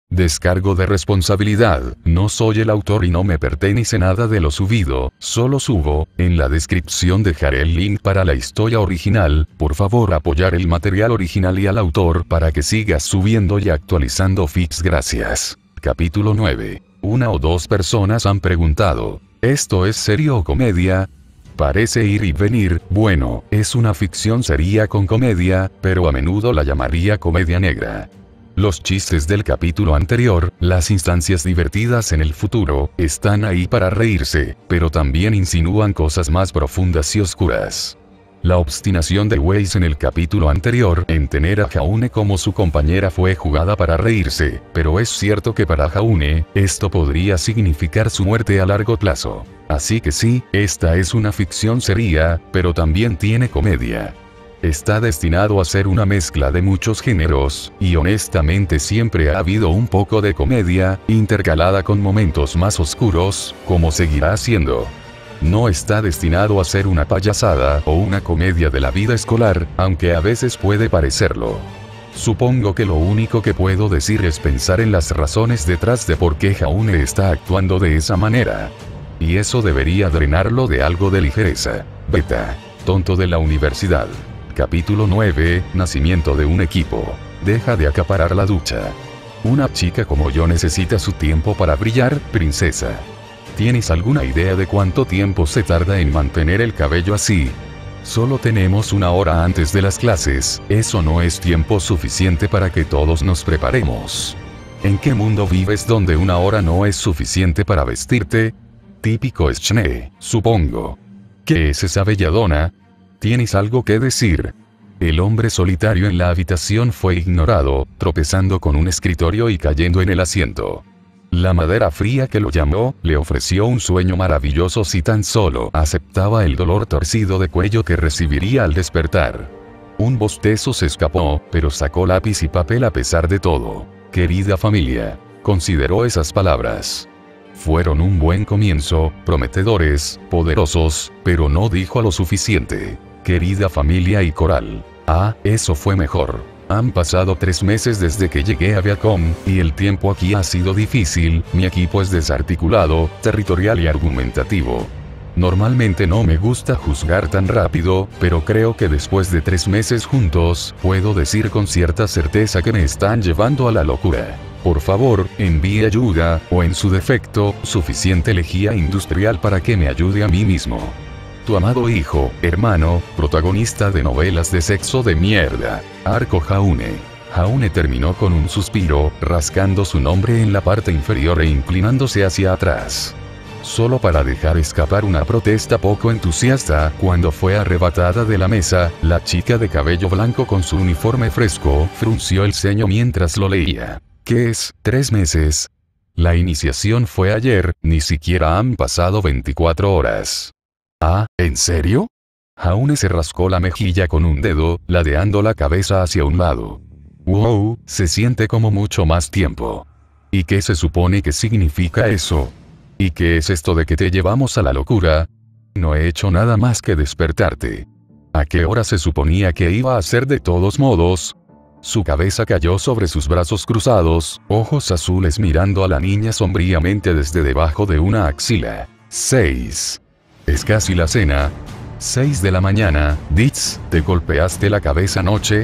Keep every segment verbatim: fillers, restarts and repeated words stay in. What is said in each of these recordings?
Descargo de responsabilidad, no soy el autor y no me pertenece nada de lo subido, solo subo. En la descripción dejaré el link para la historia original, por favor apoyar el material original y al autor para que sigas subiendo y actualizando feeds. Gracias. Capítulo nueve. Una o dos personas han preguntado, ¿esto es serio o comedia? Parece ir y venir. Bueno, es una ficción seria con comedia, pero a menudo la llamaría comedia negra. Los chistes del capítulo anterior, las instancias divertidas en el futuro, están ahí para reírse, pero también insinúan cosas más profundas y oscuras. La obstinación de Weiss en el capítulo anterior en tener a Jaune como su compañera fue jugada para reírse, pero es cierto que para Jaune, esto podría significar su muerte a largo plazo. Así que sí, esta es una ficción seria, pero también tiene comedia. Está destinado a ser una mezcla de muchos géneros, y honestamente siempre ha habido un poco de comedia, intercalada con momentos más oscuros, como seguirá siendo. No está destinado a ser una payasada o una comedia de la vida escolar, aunque a veces puede parecerlo. Supongo que lo único que puedo decir es pensar en las razones detrás de por qué Jaune está actuando de esa manera. Y eso debería drenarlo de algo de ligereza. Beta. Tonto de la universidad. Capítulo nueve. Nacimiento de un equipo. Deja de acaparar la ducha. Una chica como yo necesita su tiempo para brillar, princesa. ¿Tienes alguna idea de cuánto tiempo se tarda en mantener el cabello así? Solo tenemos una hora antes de las clases, eso no es tiempo suficiente para que todos nos preparemos. ¿En qué mundo vives donde una hora no es suficiente para vestirte? Típico Schnee, supongo. ¿Qué es esa belladona? ¿Tienes algo que decir? El hombre solitario en la habitación fue ignorado, tropezando con un escritorio y cayendo en el asiento. La madera fría que lo llamó, le ofreció un sueño maravilloso si tan solo aceptaba el dolor torcido de cuello que recibiría al despertar. Un bostezo se escapó, pero sacó lápiz y papel a pesar de todo. Querida familia, consideró esas palabras. Fueron un buen comienzo, prometedores, poderosos, pero no dijo lo suficiente. Querida familia y coral. Ah, eso fue mejor. Han pasado tres meses desde que llegué a Viacom, y el tiempo aquí ha sido difícil. Mi equipo es desarticulado, territorial y argumentativo. Normalmente no me gusta juzgar tan rápido, pero creo que después de tres meses juntos, puedo decir con cierta certeza que me están llevando a la locura. Por favor, envíe ayuda, o en su defecto, suficiente lejía industrial para que me ayude a mí mismo. Tu amado hijo, hermano, protagonista de novelas de sexo de mierda. Arco Jaune. Jaune terminó con un suspiro, rascando su nombre en la parte inferior e inclinándose hacia atrás. Solo para dejar escapar una protesta poco entusiasta, cuando fue arrebatada de la mesa, la chica de cabello blanco con su uniforme fresco, frunció el ceño mientras lo leía. ¿Qué es? ¿Tres meses? La iniciación fue ayer, ni siquiera han pasado veinticuatro horas. Ah, ¿en serio? Jaune se rascó la mejilla con un dedo, ladeando la cabeza hacia un lado. Wow, se siente como mucho más tiempo. ¿Y qué se supone que significa eso? ¿Y qué es esto de que te llevamos a la locura? No he hecho nada más que despertarte. ¿A qué hora se suponía que iba a ser de todos modos? Su cabeza cayó sobre sus brazos cruzados, ojos azules mirando a la niña sombríamente desde debajo de una axila. seis. Es casi la cena. seis de la mañana. Ditz, ¿te golpeaste la cabeza anoche?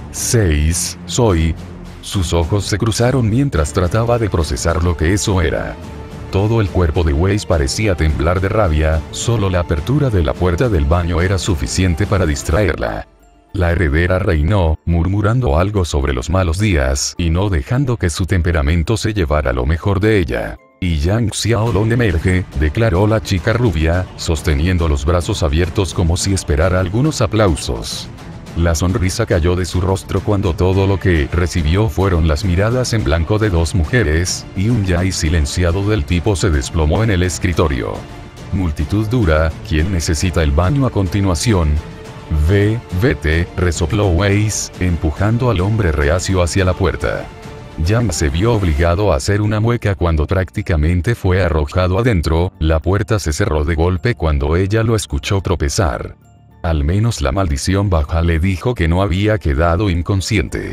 seis. Soy. Sus ojos se cruzaron mientras trataba de procesar lo que eso era. Todo el cuerpo de Weiss parecía temblar de rabia, solo la apertura de la puerta del baño era suficiente para distraerla. La heredera reinó, murmurando algo sobre los malos días y no dejando que su temperamento se llevara lo mejor de ella. Y Yang Xiaolong emerge, declaró la chica rubia, sosteniendo los brazos abiertos como si esperara algunos aplausos. La sonrisa cayó de su rostro cuando todo lo que recibió fueron las miradas en blanco de dos mujeres, y un yay silenciado del tipo se desplomó en el escritorio. Multitud dura, ¿quién necesita el baño a continuación? Ve, vete, resopló Weiss, empujando al hombre reacio hacia la puerta. Yang se vio obligado a hacer una mueca cuando prácticamente fue arrojado adentro. La puerta se cerró de golpe cuando ella lo escuchó tropezar. Al menos la maldición baja le dijo que no había quedado inconsciente.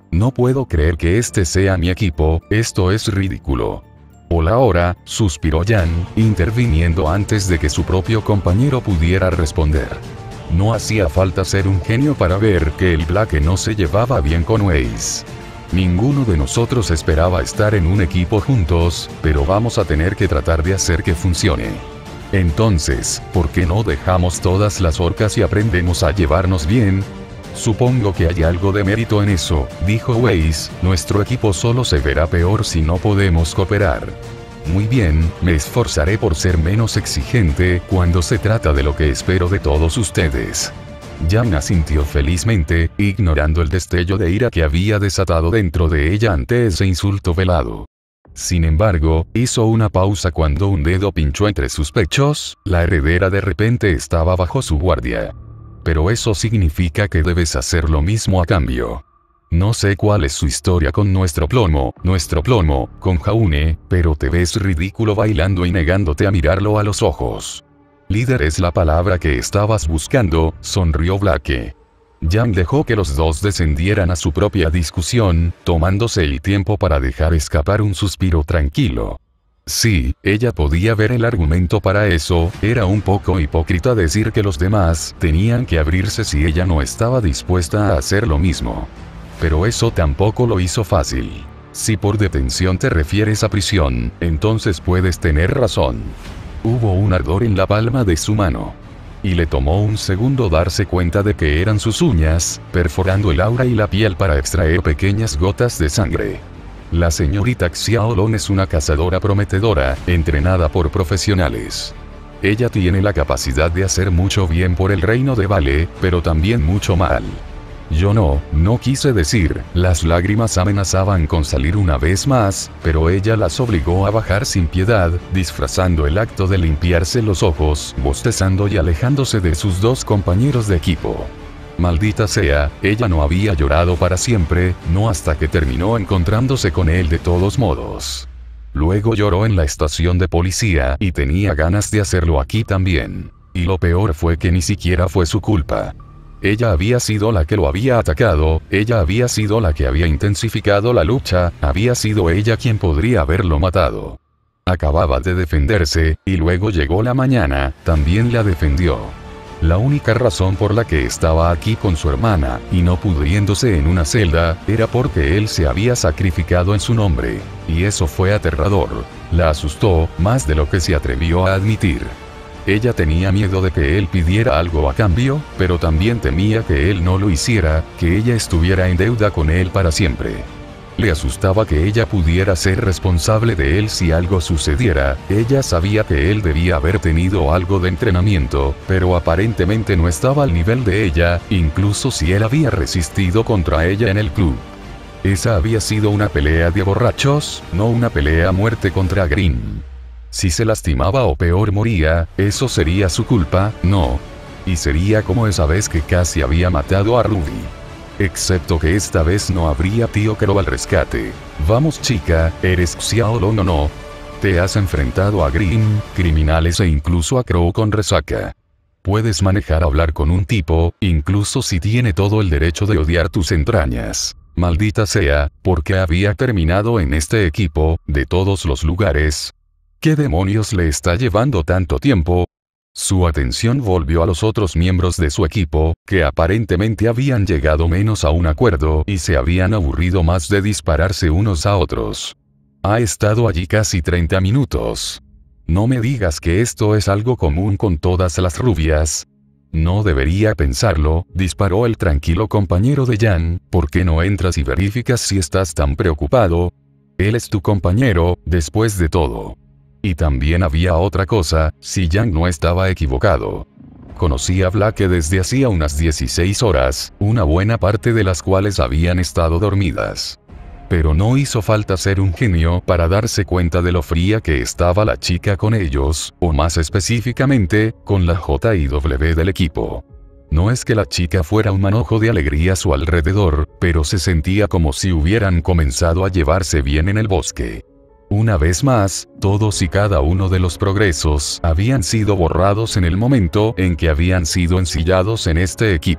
No puedo creer que este sea mi equipo, esto es ridículo. Hola ahora, suspiró Jan, interviniendo antes de que su propio compañero pudiera responder. No hacía falta ser un genio para ver que el Black no se llevaba bien con Weiss. Ninguno de nosotros esperaba estar en un equipo juntos, pero vamos a tener que tratar de hacer que funcione. Entonces, ¿por qué no dejamos todas las orcas y aprendemos a llevarnos bien? Supongo que hay algo de mérito en eso, dijo Weiss, nuestro equipo solo se verá peor si no podemos cooperar. Muy bien, me esforzaré por ser menos exigente cuando se trata de lo que espero de todos ustedes. Jan asintió felizmente, ignorando el destello de ira que había desatado dentro de ella ante ese insulto velado. Sin embargo, hizo una pausa cuando un dedo pinchó entre sus pechos, la heredera de repente estaba bajo su guardia. Pero eso significa que debes hacer lo mismo a cambio. No sé cuál es su historia con nuestro plomo, nuestro plomo, con Jaune, pero te ves ridículo bailando y negándote a mirarlo a los ojos. Líder es la palabra que estabas buscando, sonrió Blake. Jan dejó que los dos descendieran a su propia discusión, tomándose el tiempo para dejar escapar un suspiro tranquilo. Sí, ella podía ver el argumento para eso, era un poco hipócrita decir que los demás tenían que abrirse si ella no estaba dispuesta a hacer lo mismo. Pero eso tampoco lo hizo fácil. Si por detención te refieres a prisión, entonces puedes tener razón. Hubo un ardor en la palma de su mano. Y le tomó un segundo darse cuenta de que eran sus uñas, perforando el aura y la piel para extraer pequeñas gotas de sangre. La señorita Xiaolong es una cazadora prometedora, entrenada por profesionales. Ella tiene la capacidad de hacer mucho bien por el reino de Vale, pero también mucho mal. Yo no, no quise decir, las lágrimas amenazaban con salir una vez más, pero ella las obligó a bajar sin piedad, disfrazando el acto de limpiarse los ojos, bostezando y alejándose de sus dos compañeros de equipo. Maldita sea, ella no había llorado para siempre, no hasta que terminó encontrándose con él de todos modos. Luego lloró en la estación de policía y tenía ganas de hacerlo aquí también. Y lo peor fue que ni siquiera fue su culpa. Ella había sido la que lo había atacado, ella había sido la que había intensificado la lucha, había sido ella quien podría haberlo matado. Acababa de defenderse, y luego llegó la mañana, también la defendió. La única razón por la que estaba aquí con su hermana, y no pudriéndose en una celda, era porque él se había sacrificado en su nombre. Y eso fue aterrador. La asustó, más de lo que se atrevió a admitir. Ella tenía miedo de que él pidiera algo a cambio, pero también temía que él no lo hiciera, que ella estuviera en deuda con él para siempre. Le asustaba que ella pudiera ser responsable de él si algo sucediera, ella sabía que él debía haber tenido algo de entrenamiento, pero aparentemente no estaba al nivel de ella, incluso si él había resistido contra ella en el club. Esa había sido una pelea de borrachos, no una pelea a muerte contra Green. Si se lastimaba o peor moría, eso sería su culpa, no. Y sería como esa vez que casi había matado a Ruby. Excepto que esta vez no habría tío Crow al rescate. Vamos chica, ¿eres Xiaolong o no? Te has enfrentado a Green, criminales e incluso a Crow con resaca. Puedes manejar hablar con un tipo, incluso si tiene todo el derecho de odiar tus entrañas. Maldita sea, ¿por qué había terminado en este equipo, de todos los lugares? ¿Qué demonios le está llevando tanto tiempo? Su atención volvió a los otros miembros de su equipo, que aparentemente habían llegado menos a un acuerdo y se habían aburrido más de dispararse unos a otros. Ha estado allí casi treinta minutos. No me digas que esto es algo común con todas las rubias. No debería pensarlo, disparó el tranquilo compañero de Jan, ¿por qué no entras y verificas si estás tan preocupado? Él es tu compañero, después de todo. Y también había otra cosa, si Jan no estaba equivocado. Conocía a Blake desde hacía unas dieciséis horas, una buena parte de las cuales habían estado dormidas. Pero no hizo falta ser un genio para darse cuenta de lo fría que estaba la chica con ellos, o más específicamente, con la J y W del equipo. No es que la chica fuera un manojo de alegría a su alrededor, pero se sentía como si hubieran comenzado a llevarse bien en el bosque. Una vez más, todos y cada uno de los progresos habían sido borrados en el momento en que habían sido ensillados en este equipo.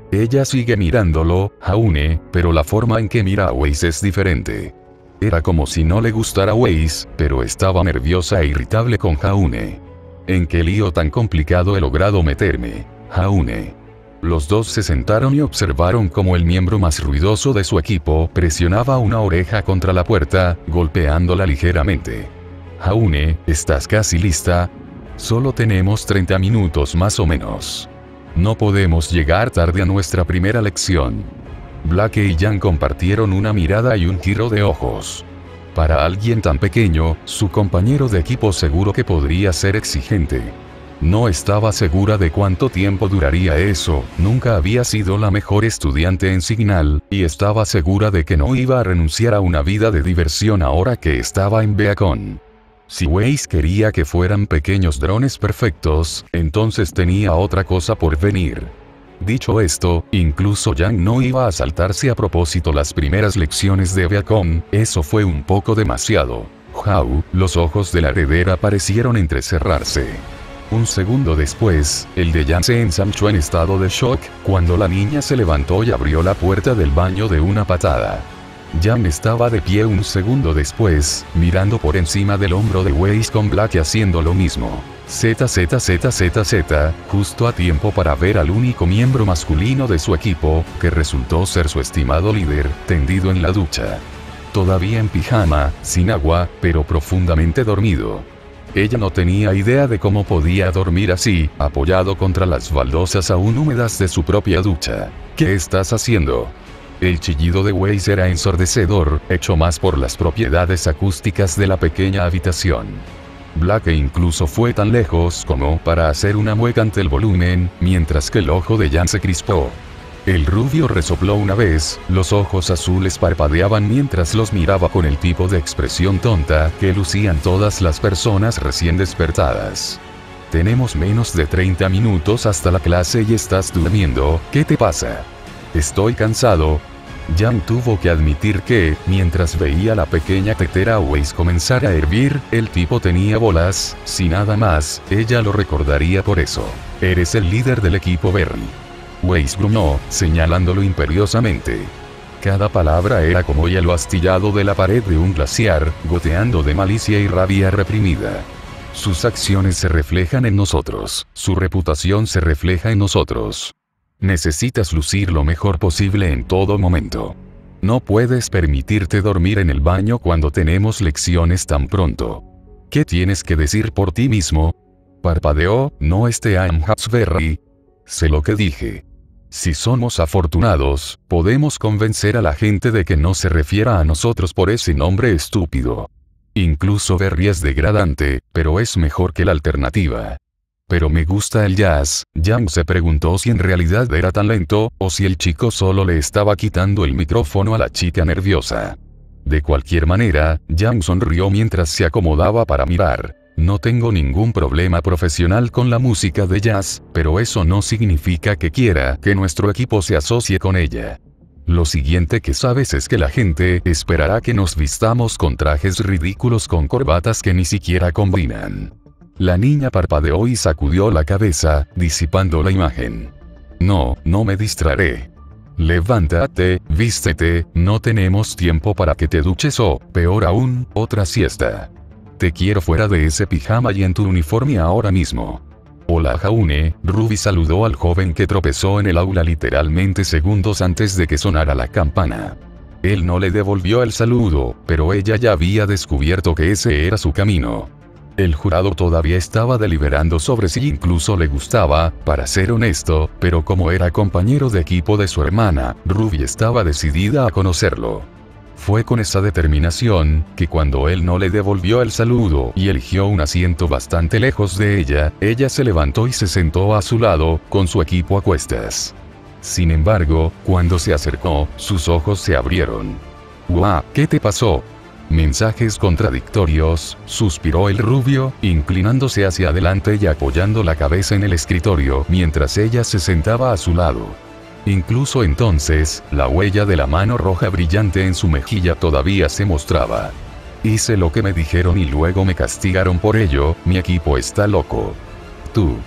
Ella sigue mirándolo, Jaune, pero la forma en que mira a Weiss es diferente. Era como si no le gustara Weiss, pero estaba nerviosa e irritable con Jaune. ¿En qué lío tan complicado he logrado meterme, Jaune? Los dos se sentaron y observaron cómo el miembro más ruidoso de su equipo presionaba una oreja contra la puerta, golpeándola ligeramente. Jaune, ¿estás casi lista? Solo tenemos treinta minutos más o menos. No podemos llegar tarde a nuestra primera lección. Blake y Jan compartieron una mirada y un giro de ojos. Para alguien tan pequeño, su compañero de equipo seguro que podría ser exigente. No estaba segura de cuánto tiempo duraría eso, nunca había sido la mejor estudiante en Signal, y estaba segura de que no iba a renunciar a una vida de diversión ahora que estaba en Beacon. Si Weiss quería que fueran pequeños drones perfectos, entonces tenía otra cosa por venir. Dicho esto, incluso Jan no iba a saltarse a propósito las primeras lecciones de Beacon, eso fue un poco demasiado. Jau, los ojos de la heredera parecieron entrecerrarse. Un segundo después, el de Jan se ensanchó en estado de shock, cuando la niña se levantó y abrió la puerta del baño de una patada. Jan estaba de pie un segundo después, mirando por encima del hombro de Weiss con Blake haciendo lo mismo. Z Z Z Z Z, justo a tiempo para ver al único miembro masculino de su equipo, que resultó ser su estimado líder, tendido en la ducha. Todavía en pijama, sin agua, pero profundamente dormido. Ella no tenía idea de cómo podía dormir así, apoyado contra las baldosas aún húmedas de su propia ducha. ¿Qué estás haciendo? El chillido de Weiss era ensordecedor, hecho más por las propiedades acústicas de la pequeña habitación. Blake incluso fue tan lejos como para hacer una mueca ante el volumen, mientras que el ojo de Jan se crispó. El rubio resopló una vez, los ojos azules parpadeaban mientras los miraba con el tipo de expresión tonta que lucían todas las personas recién despertadas. Tenemos menos de treinta minutos hasta la clase y estás durmiendo, ¿qué te pasa? Estoy cansado. Jan tuvo que admitir que, mientras veía la pequeña tetera Weiss comenzar a hervir, el tipo tenía bolas, si nada más, ella lo recordaría por eso. Eres el líder del equipo Berry. Weiss gruñó, señalándolo imperiosamente. Cada palabra era como hielo astillado de la pared de un glaciar, goteando de malicia y rabia reprimida. Sus acciones se reflejan en nosotros, su reputación se refleja en nosotros. Necesitas lucir lo mejor posible en todo momento. No puedes permitirte dormir en el baño cuando tenemos lecciones tan pronto. ¿Qué tienes que decir por ti mismo? Parpadeó, no este Amhatsberry. Sé lo que dije. Si somos afortunados, podemos convencer a la gente de que no se refiera a nosotros por ese nombre estúpido. Incluso Berry es degradante, pero es mejor que la alternativa. Pero me gusta el jazz. Jan se preguntó si en realidad era tan lento, o si el chico solo le estaba quitando el micrófono a la chica nerviosa. De cualquier manera, Jan sonrió mientras se acomodaba para mirar. No tengo ningún problema profesional con la música de jazz, pero eso no significa que quiera que nuestro equipo se asocie con ella. Lo siguiente que sabes es que la gente esperará que nos vistamos con trajes ridículos con corbatas que ni siquiera combinan. La niña parpadeó y sacudió la cabeza, disipando la imagen. No, no me distraeré. Levántate, vístete, no tenemos tiempo para que te duches o, peor aún, otra siesta. Te quiero fuera de ese pijama y en tu uniforme ahora mismo. Hola Jaune, Ruby saludó al joven que tropezó en el aula literalmente segundos antes de que sonara la campana. Él no le devolvió el saludo, pero ella ya había descubierto que ese era su camino. El jurado todavía estaba deliberando sobre si incluso le gustaba, para ser honesto, pero como era compañero de equipo de su hermana, Ruby estaba decidida a conocerlo. Fue con esa determinación, que cuando él no le devolvió el saludo y eligió un asiento bastante lejos de ella, ella se levantó y se sentó a su lado, con su equipo a cuestas. Sin embargo, cuando se acercó, sus ojos se abrieron. «¡Guau! ¿Qué te pasó?» Mensajes contradictorios, suspiró el rubio, inclinándose hacia adelante y apoyando la cabeza en el escritorio mientras ella se sentaba a su lado. Incluso entonces, la huella de la mano roja brillante en su mejilla todavía se mostraba. Hice lo que me dijeron y luego me castigaron por ello, mi equipo está loco. Tú.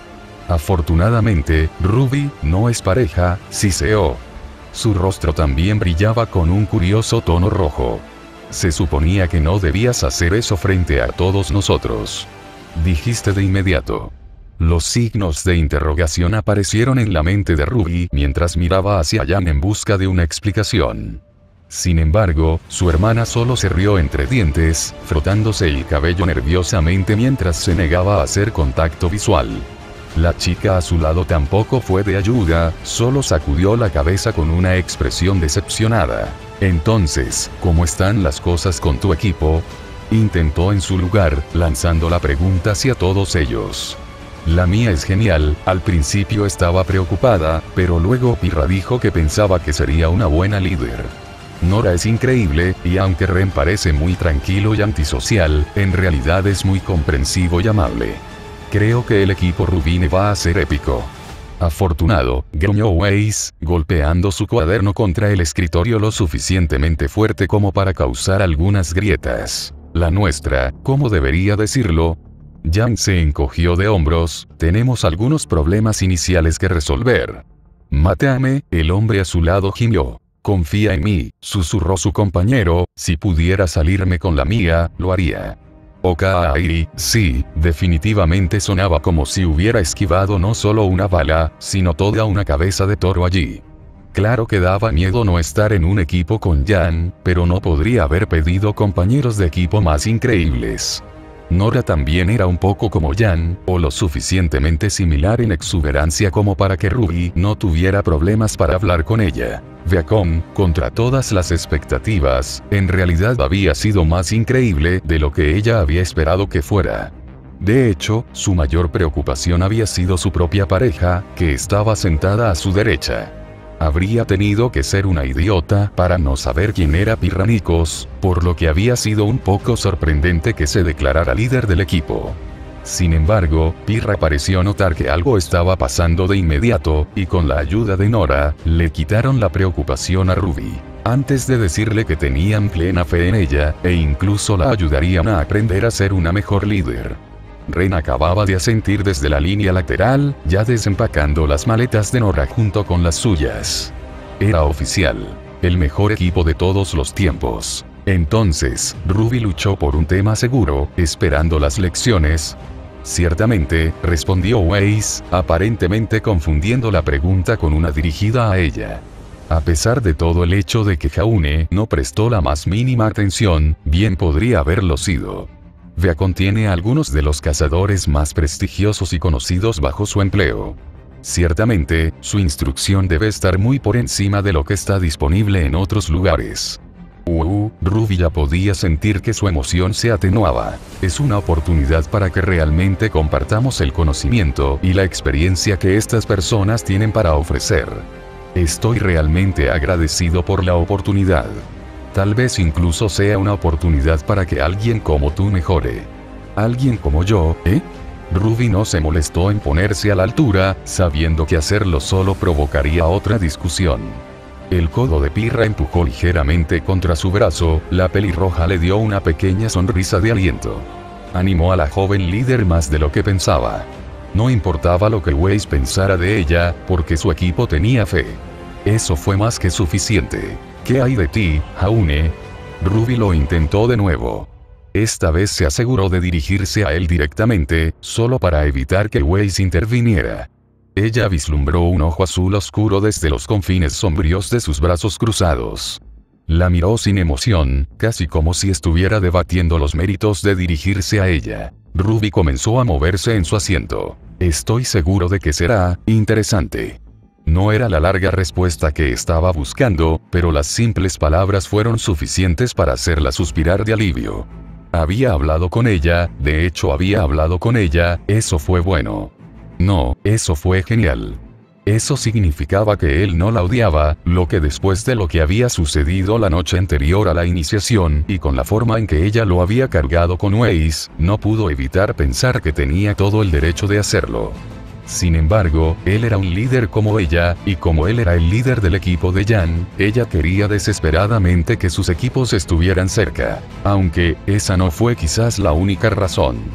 Afortunadamente, Ruby no es pareja, siseó. Su rostro también brillaba con un curioso tono rojo. Se suponía que no debías hacer eso frente a todos nosotros. Dijiste de inmediato. Los signos de interrogación aparecieron en la mente de Ruby mientras miraba hacia Jan en busca de una explicación. Sin embargo, su hermana solo se rió entre dientes, frotándose el cabello nerviosamente mientras se negaba a hacer contacto visual. La chica a su lado tampoco fue de ayuda, solo sacudió la cabeza con una expresión decepcionada. Entonces, ¿cómo están las cosas con tu equipo? Intentó en su lugar, lanzando la pregunta hacia todos ellos. La mía es genial. Al principio estaba preocupada, pero luego Pirra dijo que pensaba que sería una buena líder. Nora es increíble, y aunque Ren parece muy tranquilo y antisocial, en realidad es muy comprensivo y amable. Creo que el equipo Rubine va a ser épico. Afortunado, gruñó Weiss, golpeando su cuaderno contra el escritorio lo suficientemente fuerte como para causar algunas grietas. La nuestra, ¿cómo debería decirlo? Jan se encogió de hombros, tenemos algunos problemas iniciales que resolver. Mátame, el hombre a su lado gimió. Confía en mí, susurró su compañero, si pudiera salirme con la mía, lo haría. Okairi, sí, definitivamente sonaba como si hubiera esquivado no solo una bala, sino toda una cabeza de toro allí. Claro que daba miedo no estar en un equipo con Jan, pero no podría haber pedido compañeros de equipo más increíbles. Nora también era un poco como Jan, o lo suficientemente similar en exuberancia como para que Ruby no tuviera problemas para hablar con ella. Beacon, contra todas las expectativas, en realidad había sido más increíble de lo que ella había esperado que fuera. De hecho, su mayor preocupación había sido su propia pareja, que estaba sentada a su derecha. Habría tenido que ser una idiota para no saber quién era Pirra Nikos, por lo que había sido un poco sorprendente que se declarara líder del equipo. Sin embargo, Pirra pareció notar que algo estaba pasando de inmediato, y con la ayuda de Nora, le quitaron la preocupación a Ruby. Antes de decirle que tenían plena fe en ella, e incluso la ayudarían a aprender a ser una mejor líder. Ren acababa de asentir desde la línea lateral, ya desempacando las maletas de Nora junto con las suyas. Era oficial. El mejor equipo de todos los tiempos. Entonces, Ruby luchó por un tema seguro, esperando las lecciones. Ciertamente, respondió Weiss, aparentemente confundiendo la pregunta con una dirigida a ella. A pesar de todo el hecho de que Jaune no prestó la más mínima atención, bien podría haberlo sido. Beacon tiene algunos de los cazadores más prestigiosos y conocidos bajo su empleo. Ciertamente, su instrucción debe estar muy por encima de lo que está disponible en otros lugares. Uh, Ruby ya podía sentir que su emoción se atenuaba. Es una oportunidad para que realmente compartamos el conocimiento y la experiencia que estas personas tienen para ofrecer. Estoy realmente agradecido por la oportunidad. Tal vez incluso sea una oportunidad para que alguien como tú mejore. ¿Alguien como yo, eh? Ruby no se molestó en ponerse a la altura, sabiendo que hacerlo solo provocaría otra discusión. El codo de Pirra empujó ligeramente contra su brazo, la pelirroja le dio una pequeña sonrisa de aliento. Animó a la joven líder más de lo que pensaba. No importaba lo que Weiss pensara de ella, porque su equipo tenía fe. Eso fue más que suficiente. ¿Qué hay de ti, Jaune? Ruby lo intentó de nuevo. Esta vez se aseguró de dirigirse a él directamente, solo para evitar que Weiss interviniera. Ella vislumbró un ojo azul oscuro desde los confines sombríos de sus brazos cruzados. La miró sin emoción, casi como si estuviera debatiendo los méritos de dirigirse a ella. Ruby comenzó a moverse en su asiento. Estoy seguro de que será interesante. No era la larga respuesta que estaba buscando, pero las simples palabras fueron suficientes para hacerla suspirar de alivio. Había hablado con ella, de hecho había hablado con ella, eso fue bueno. No, eso fue genial. Eso significaba que él no la odiaba, lo que después de lo que había sucedido la noche anterior a la iniciación y con la forma en que ella lo había cargado con Weiss, no pudo evitar pensar que tenía todo el derecho de hacerlo. Sin embargo, él era un líder como ella, y como él era el líder del equipo de Jan, ella quería desesperadamente que sus equipos estuvieran cerca. Aunque, esa no fue quizás la única razón.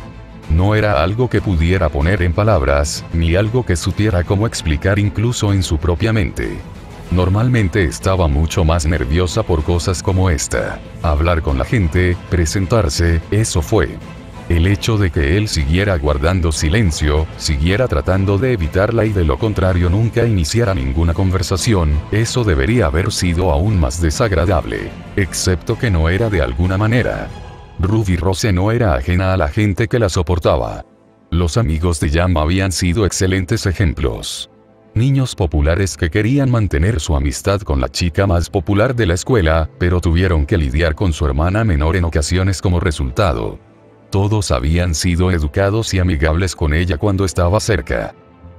No era algo que pudiera poner en palabras, ni algo que supiera cómo explicar incluso en su propia mente. Normalmente estaba mucho más nerviosa por cosas como esta. Hablar con la gente, presentarse, eso fue. El hecho de que él siguiera guardando silencio, siguiera tratando de evitarla y de lo contrario nunca iniciara ninguna conversación, eso debería haber sido aún más desagradable. Excepto que no era de alguna manera. Ruby Rose no era ajena a la gente que la soportaba. Los amigos de Jam habían sido excelentes ejemplos. Niños populares que querían mantener su amistad con la chica más popular de la escuela, pero tuvieron que lidiar con su hermana menor en ocasiones como resultado. Todos habían sido educados y amigables con ella cuando estaba cerca.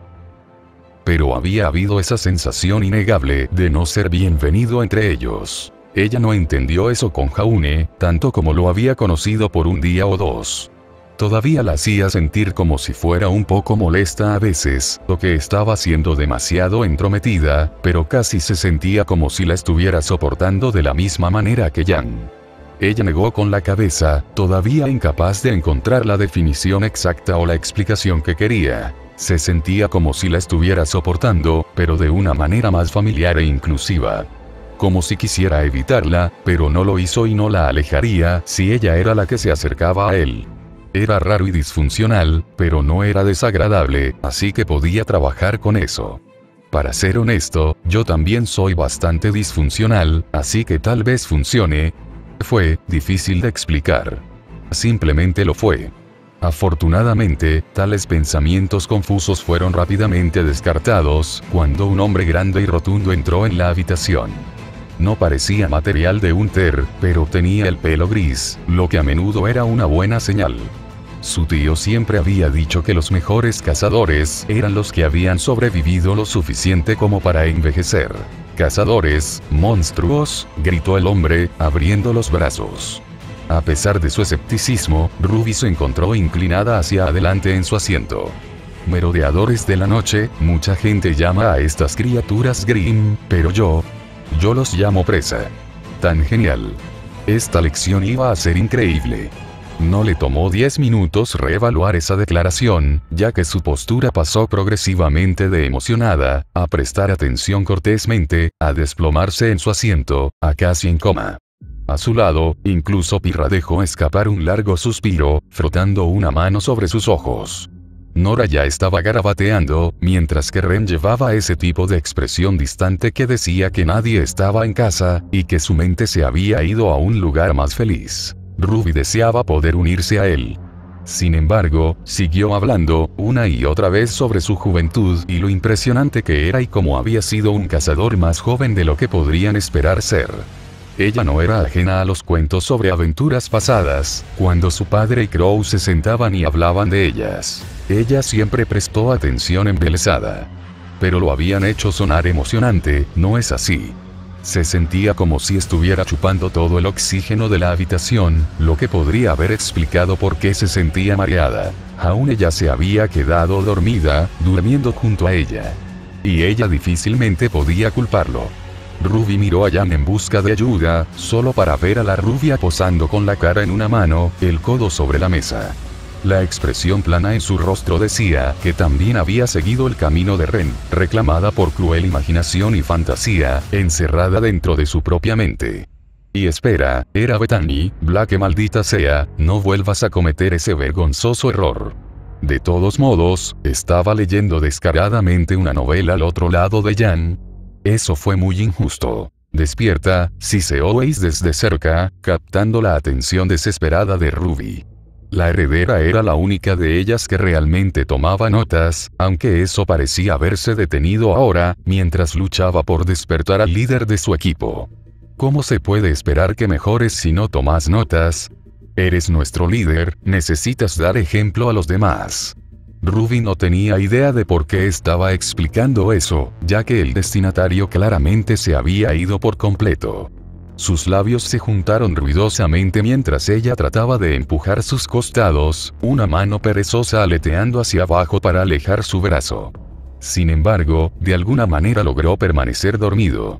Pero había habido esa sensación innegable de no ser bienvenido entre ellos. Ella no entendió eso con Jaune, tanto como lo había conocido por un día o dos. Todavía la hacía sentir como si fuera un poco molesta a veces, o que estaba siendo demasiado entrometida, pero casi se sentía como si la estuviera soportando de la misma manera que Jan. Ella negó con la cabeza, todavía incapaz de encontrar la definición exacta o la explicación que quería. Se sentía como si la estuviera soportando, pero de una manera más familiar e inclusiva. Como si quisiera evitarla, pero no lo hizo y no la alejaría si ella era la que se acercaba a él. Era raro y disfuncional, pero no era desagradable, así que podía trabajar con eso. Para ser honesto, yo también soy bastante disfuncional, así que tal vez funcione. Fue difícil de explicar. Simplemente lo fue. Afortunadamente, tales pensamientos confusos fueron rápidamente descartados, cuando un hombre grande y rotundo entró en la habitación. No parecía material de un Ter, pero tenía el pelo gris, lo que a menudo era una buena señal. Su tío siempre había dicho que los mejores cazadores eran los que habían sobrevivido lo suficiente como para envejecer. «¡Cazadores, monstruos!», gritó el hombre, abriendo los brazos. A pesar de su escepticismo, Ruby se encontró inclinada hacia adelante en su asiento. Merodeadores de la noche, mucha gente llama a estas criaturas Grimm, pero yo... yo los llamo presa. Tan genial. Esta lección iba a ser increíble. No le tomó diez minutos reevaluar esa declaración, ya que su postura pasó progresivamente de emocionada, a prestar atención cortésmente, a desplomarse en su asiento, a casi en coma. A su lado, incluso Pirra dejó escapar un largo suspiro, frotando una mano sobre sus ojos. Nora ya estaba garabateando, mientras que Ren llevaba ese tipo de expresión distante que decía que nadie estaba en casa, y que su mente se había ido a un lugar más feliz. Ruby deseaba poder unirse a él. Sin embargo, siguió hablando, una y otra vez sobre su juventud y lo impresionante que era y cómo había sido un cazador más joven de lo que podrían esperar ser. Ella no era ajena a los cuentos sobre aventuras pasadas, cuando su padre y Crow se sentaban y hablaban de ellas. Ella siempre prestó atención embelesada. Pero lo habían hecho sonar emocionante, ¿no es así? Se sentía como si estuviera chupando todo el oxígeno de la habitación, lo que podría haber explicado por qué se sentía mareada. Aún ella se había quedado dormida, durmiendo junto a ella. Y ella difícilmente podía culparlo. Ruby miró a Jan en busca de ayuda, solo para ver a la rubia posando con la cara en una mano, el codo sobre la mesa. La expresión plana en su rostro decía que también había seguido el camino de Ren, reclamada por cruel imaginación y fantasía, encerrada dentro de su propia mente. Y espera, era Bethany, Blake, maldita sea, no vuelvas a cometer ese vergonzoso error. De todos modos, estaba leyendo descaradamente una novela al otro lado de Jan. Eso fue muy injusto. Despierta, si se oís desde cerca, captando la atención desesperada de Ruby. La heredera era la única de ellas que realmente tomaba notas, aunque eso parecía haberse detenido ahora, mientras luchaba por despertar al líder de su equipo. ¿Cómo se puede esperar que mejores si no tomas notas? Eres nuestro líder, necesitas dar ejemplo a los demás. Ruby no tenía idea de por qué estaba explicando eso, ya que el destinatario claramente se había ido por completo. Sus labios se juntaron ruidosamente mientras ella trataba de empujar sus costados, una mano perezosa aleteando hacia abajo para alejar su brazo. Sin embargo, de alguna manera logró permanecer dormido.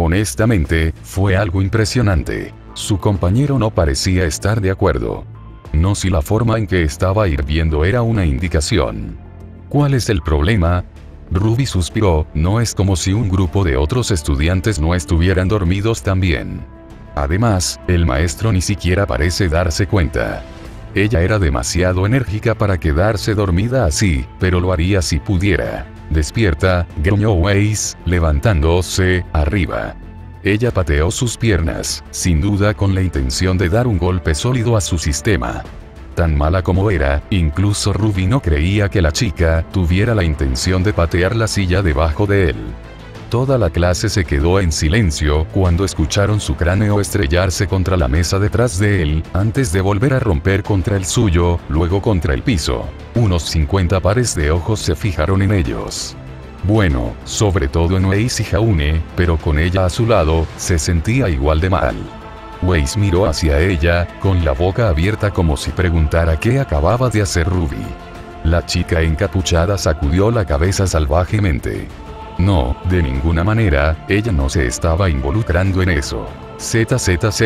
Honestamente, fue algo impresionante. Su compañero no parecía estar de acuerdo. no si la forma en que estaba hirviendo era una indicación. ¿Cuál es el problema? Ruby suspiró, no es como si un grupo de otros estudiantes no estuvieran dormidos también. Además, el maestro ni siquiera parece darse cuenta. Ella era demasiado enérgica para quedarse dormida así, pero lo haría si pudiera. Despierta, gruñó Weiss, levantándose, arriba. Ella pateó sus piernas, sin duda con la intención de dar un golpe sólido a su sistema. Tan mala como era, incluso Ruby no creía que la chica tuviera la intención de patear la silla debajo de él. Toda la clase se quedó en silencio cuando escucharon su cráneo estrellarse contra la mesa detrás de él, antes de volver a romper contra el suyo, luego contra el piso. Unos cincuenta pares de ojos se fijaron en ellos. Bueno, sobre todo en Weiss y Jaune, pero con ella a su lado, se sentía igual de mal. Weiss miró hacia ella, con la boca abierta como si preguntara qué acababa de hacer Ruby. La chica encapuchada sacudió la cabeza salvajemente. No, de ninguna manera, ella no se estaba involucrando en eso. ZZZ.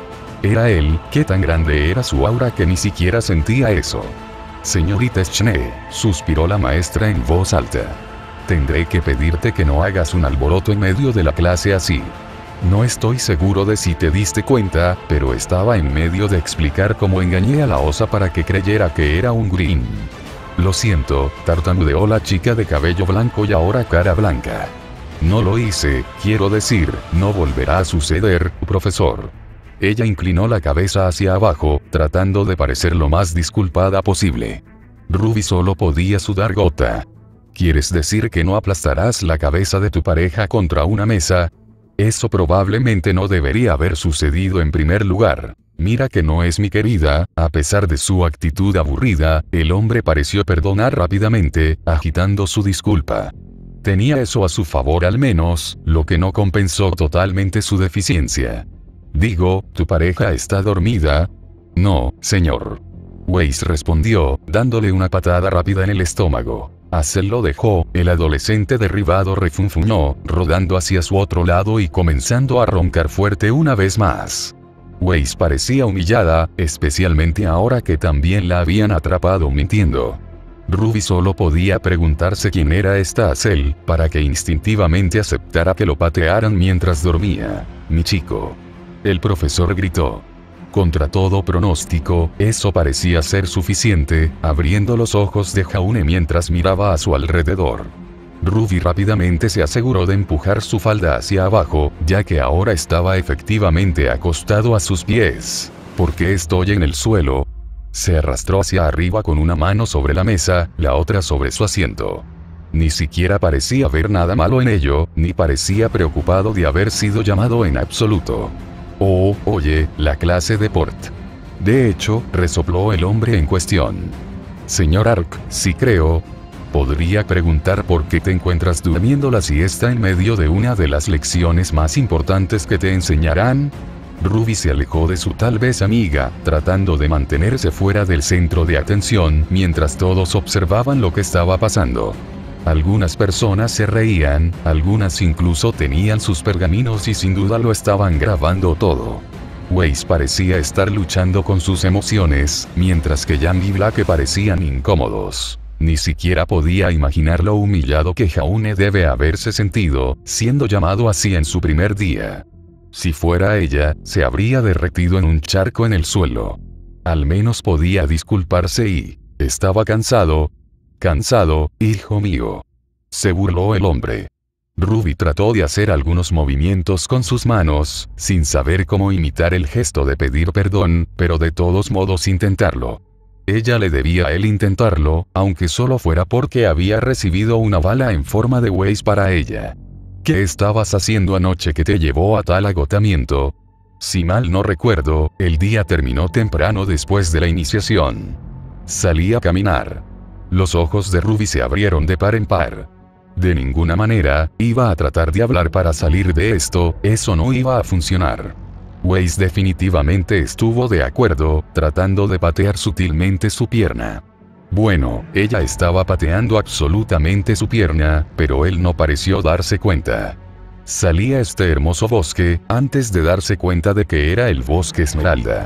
Era él, qué tan grande era su aura que ni siquiera sentía eso. Señorita Schnee, suspiró la maestra en voz alta. Tendré que pedirte que no hagas un alboroto en medio de la clase así. No estoy seguro de si te diste cuenta, pero estaba en medio de explicar cómo engañé a la osa para que creyera que era un green. Lo siento, tartamudeó la chica de cabello blanco y ahora cara blanca. No lo hice, quiero decir, no volverá a suceder, profesor. Ella inclinó la cabeza hacia abajo, tratando de parecer lo más disculpada posible. Ruby solo podía sudar gota. ¿Quieres decir que no aplastarás la cabeza de tu pareja contra una mesa? Eso probablemente no debería haber sucedido en primer lugar. Mira que no es mi querida, a pesar de su actitud aburrida, el hombre pareció perdonar rápidamente, agitando su disculpa. Tenía eso a su favor al menos, lo que no compensó totalmente su deficiencia. Digo, ¿tu pareja está dormida? No, señor. Weiss respondió, dándole una patada rápida en el estómago. Hazel lo dejó, el adolescente derribado refunfuñó, rodando hacia su otro lado y comenzando a roncar fuerte una vez más. Weiss parecía humillada, especialmente ahora que también la habían atrapado mintiendo. Ruby solo podía preguntarse quién era esta Hazel, para que instintivamente aceptara que lo patearan mientras dormía. Mi chico. El profesor gritó. Contra todo pronóstico, eso parecía ser suficiente, abriendo los ojos de Jaune mientras miraba a su alrededor. Ruby rápidamente se aseguró de empujar su falda hacia abajo, ya que ahora estaba efectivamente acostado a sus pies. ¿Por qué estoy en el suelo? Se arrastró hacia arriba con una mano sobre la mesa, la otra sobre su asiento. Ni siquiera parecía ver nada malo en ello, ni parecía preocupado de haber sido llamado en absoluto. Oh, oye, la clase de Port. De hecho, resopló el hombre en cuestión. Señor Ark, sí creo. ¿Podría preguntar por qué te encuentras durmiendo la siesta en medio de una de las lecciones más importantes que te enseñarán? Ruby se alejó de su tal vez amiga, tratando de mantenerse fuera del centro de atención mientras todos observaban lo que estaba pasando. Algunas personas se reían, algunas incluso tenían sus pergaminos y sin duda lo estaban grabando todo. Weiss parecía estar luchando con sus emociones, mientras que Yang y Black parecían incómodos. Ni siquiera podía imaginar lo humillado que Jaune debe haberse sentido, siendo llamado así en su primer día. Si fuera ella, se habría derretido en un charco en el suelo. Al menos podía disculparse y... ¿Estaba cansado? Cansado, hijo mío. Se burló el hombre. Ruby trató de hacer algunos movimientos con sus manos, sin saber cómo imitar el gesto de pedir perdón, pero de todos modos intentarlo. Ella le debía a él intentarlo, aunque solo fuera porque había recibido una bala en forma de Weiss para ella. ¿Qué estabas haciendo anoche que te llevó a tal agotamiento? Si mal no recuerdo, el día terminó temprano después de la iniciación. Salí a caminar. Los ojos de Ruby se abrieron de par en par. De ninguna manera, iba a tratar de hablar para salir de esto, eso no iba a funcionar. Weiss definitivamente estuvo de acuerdo, tratando de patear sutilmente su pierna. Bueno, ella estaba pateando absolutamente su pierna, pero él no pareció darse cuenta. Salía este hermoso bosque, antes de darse cuenta de que era el bosque Esmeralda.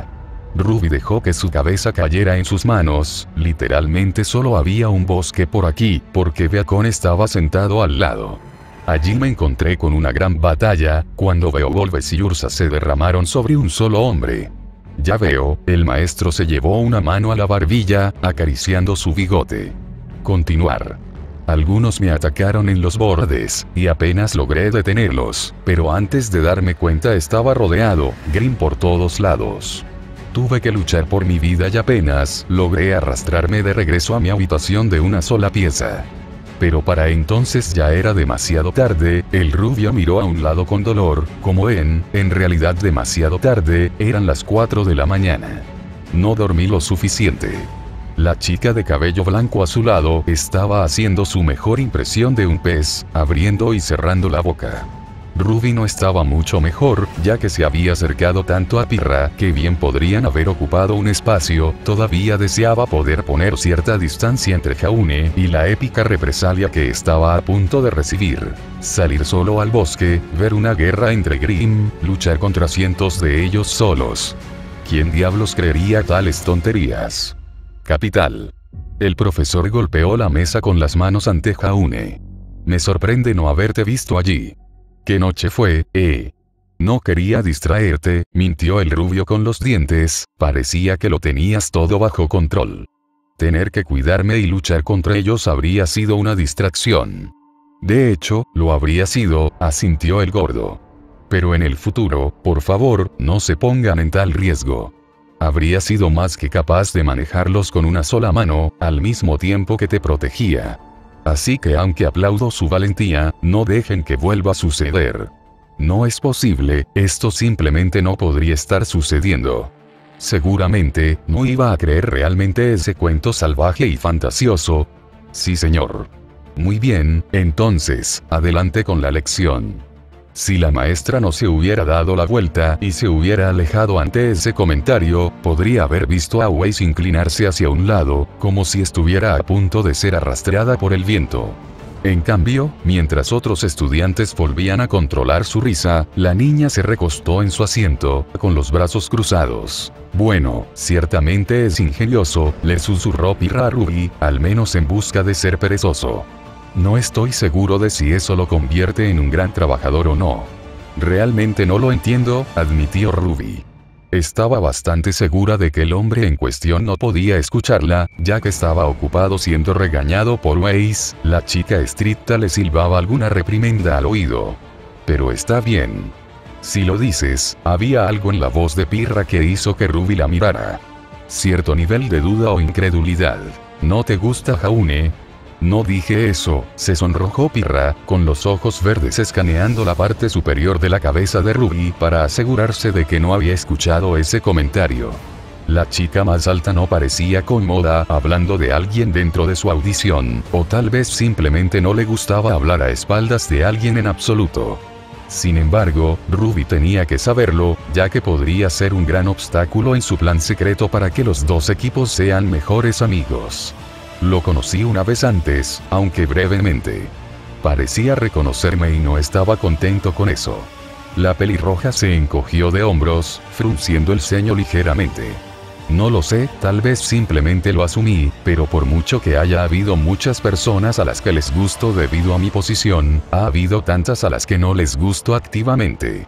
Ruby dejó que su cabeza cayera en sus manos, literalmente solo había un bosque por aquí, porque Beacon estaba sentado al lado. Allí me encontré con una gran batalla, cuando Beowulf y Ursa se derramaron sobre un solo hombre. Ya veo, el maestro se llevó una mano a la barbilla, acariciando su bigote. Continuar. Algunos me atacaron en los bordes, y apenas logré detenerlos, pero antes de darme cuenta estaba rodeado, Grimm por todos lados. Tuve que luchar por mi vida y apenas logré arrastrarme de regreso a mi habitación de una sola pieza. Pero para entonces ya era demasiado tarde, el rubio miró a un lado con dolor, como en, en realidad demasiado tarde, eran las cuatro de la mañana. No dormí lo suficiente. La chica de cabello blanco a su lado estaba haciendo su mejor impresión de un pez, abriendo y cerrando la boca. Ruby no estaba mucho mejor, ya que se había acercado tanto a Pirra que bien podrían haber ocupado un espacio. Todavía deseaba poder poner cierta distancia entre Jaune y la épica represalia que estaba a punto de recibir. Salir solo al bosque, ver una guerra entre Grimm, luchar contra cientos de ellos solos. ¿Quién diablos creería tales tonterías? Capital. El profesor golpeó la mesa con las manos ante Jaune. Me sorprende no haberte visto allí. ¿Qué noche fue, eh? No quería distraerte, mintió el rubio con los dientes, parecía que lo tenías todo bajo control. Tener que cuidarme y luchar contra ellos habría sido una distracción. De hecho, lo habría sido, asintió el gordo. Pero en el futuro, por favor, no se pongan en tal riesgo. Habría sido más que capaz de manejarlos con una sola mano, al mismo tiempo que te protegía. Así que aunque aplaudo su valentía, no dejen que vuelva a suceder. No es posible, esto simplemente no podría estar sucediendo. Seguramente, no iba a creer realmente ese cuento salvaje y fantasioso. Sí señor. Muy bien, entonces, adelante con la lección. Si la maestra no se hubiera dado la vuelta y se hubiera alejado ante ese comentario, podría haber visto a Weiss inclinarse hacia un lado, como si estuviera a punto de ser arrastrada por el viento. En cambio, mientras otros estudiantes volvían a controlar su risa, la niña se recostó en su asiento, con los brazos cruzados. Bueno, ciertamente es ingenioso, le susurró Pirra a Ruby, al menos en busca de ser perezoso. No estoy seguro de si eso lo convierte en un gran trabajador o no. Realmente no lo entiendo, admitió Ruby. Estaba bastante segura de que el hombre en cuestión no podía escucharla, ya que estaba ocupado siendo regañado por Weiss. La chica estricta le silbaba alguna reprimenda al oído. Pero está bien. Si lo dices, había algo en la voz de Pirra que hizo que Ruby la mirara. Cierto nivel de duda o incredulidad. ¿No te gusta Jaune? No dije eso, se sonrojó Pirra, con los ojos verdes escaneando la parte superior de la cabeza de Ruby para asegurarse de que no había escuchado ese comentario. La chica más alta no parecía cómoda hablando de alguien dentro de su audición, o tal vez simplemente no le gustaba hablar a espaldas de alguien en absoluto. Sin embargo, Ruby tenía que saberlo, ya que podría ser un gran obstáculo en su plan secreto para que los dos equipos sean mejores amigos. Lo conocí una vez antes, aunque brevemente. Parecía reconocerme y no estaba contento con eso. La pelirroja se encogió de hombros, frunciendo el ceño ligeramente. No lo sé, tal vez simplemente lo asumí, pero por mucho que haya habido muchas personas a las que les gusto debido a mi posición, ha habido tantas a las que no les gusto activamente.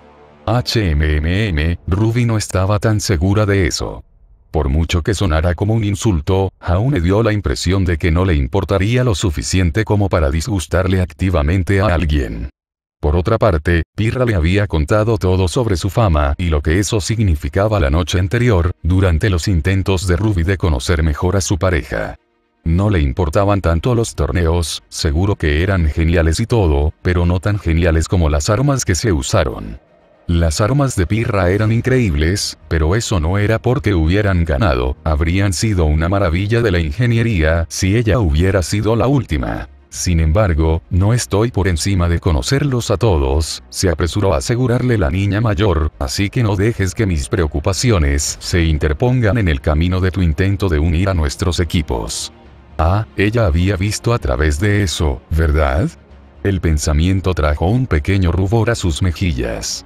HMMM, Ruby no estaba tan segura de eso. Por mucho que sonara como un insulto, Jaune dio la impresión de que no le importaría lo suficiente como para disgustarle activamente a alguien. Por otra parte, Pirra le había contado todo sobre su fama y lo que eso significaba la noche anterior, durante los intentos de Ruby de conocer mejor a su pareja. No le importaban tanto los torneos, seguro que eran geniales y todo, pero no tan geniales como las armas que se usaron. Las armas de Pirra eran increíbles, pero eso no era porque hubieran ganado, habrían sido una maravilla de la ingeniería si ella hubiera sido la última. Sin embargo, no estoy por encima de conocerlos a todos, se apresuró a asegurarle la niña mayor, así que no dejes que mis preocupaciones se interpongan en el camino de tu intento de unir a nuestros equipos. Ah, ella había visto a través de eso, ¿verdad? El pensamiento trajo un pequeño rubor a sus mejillas.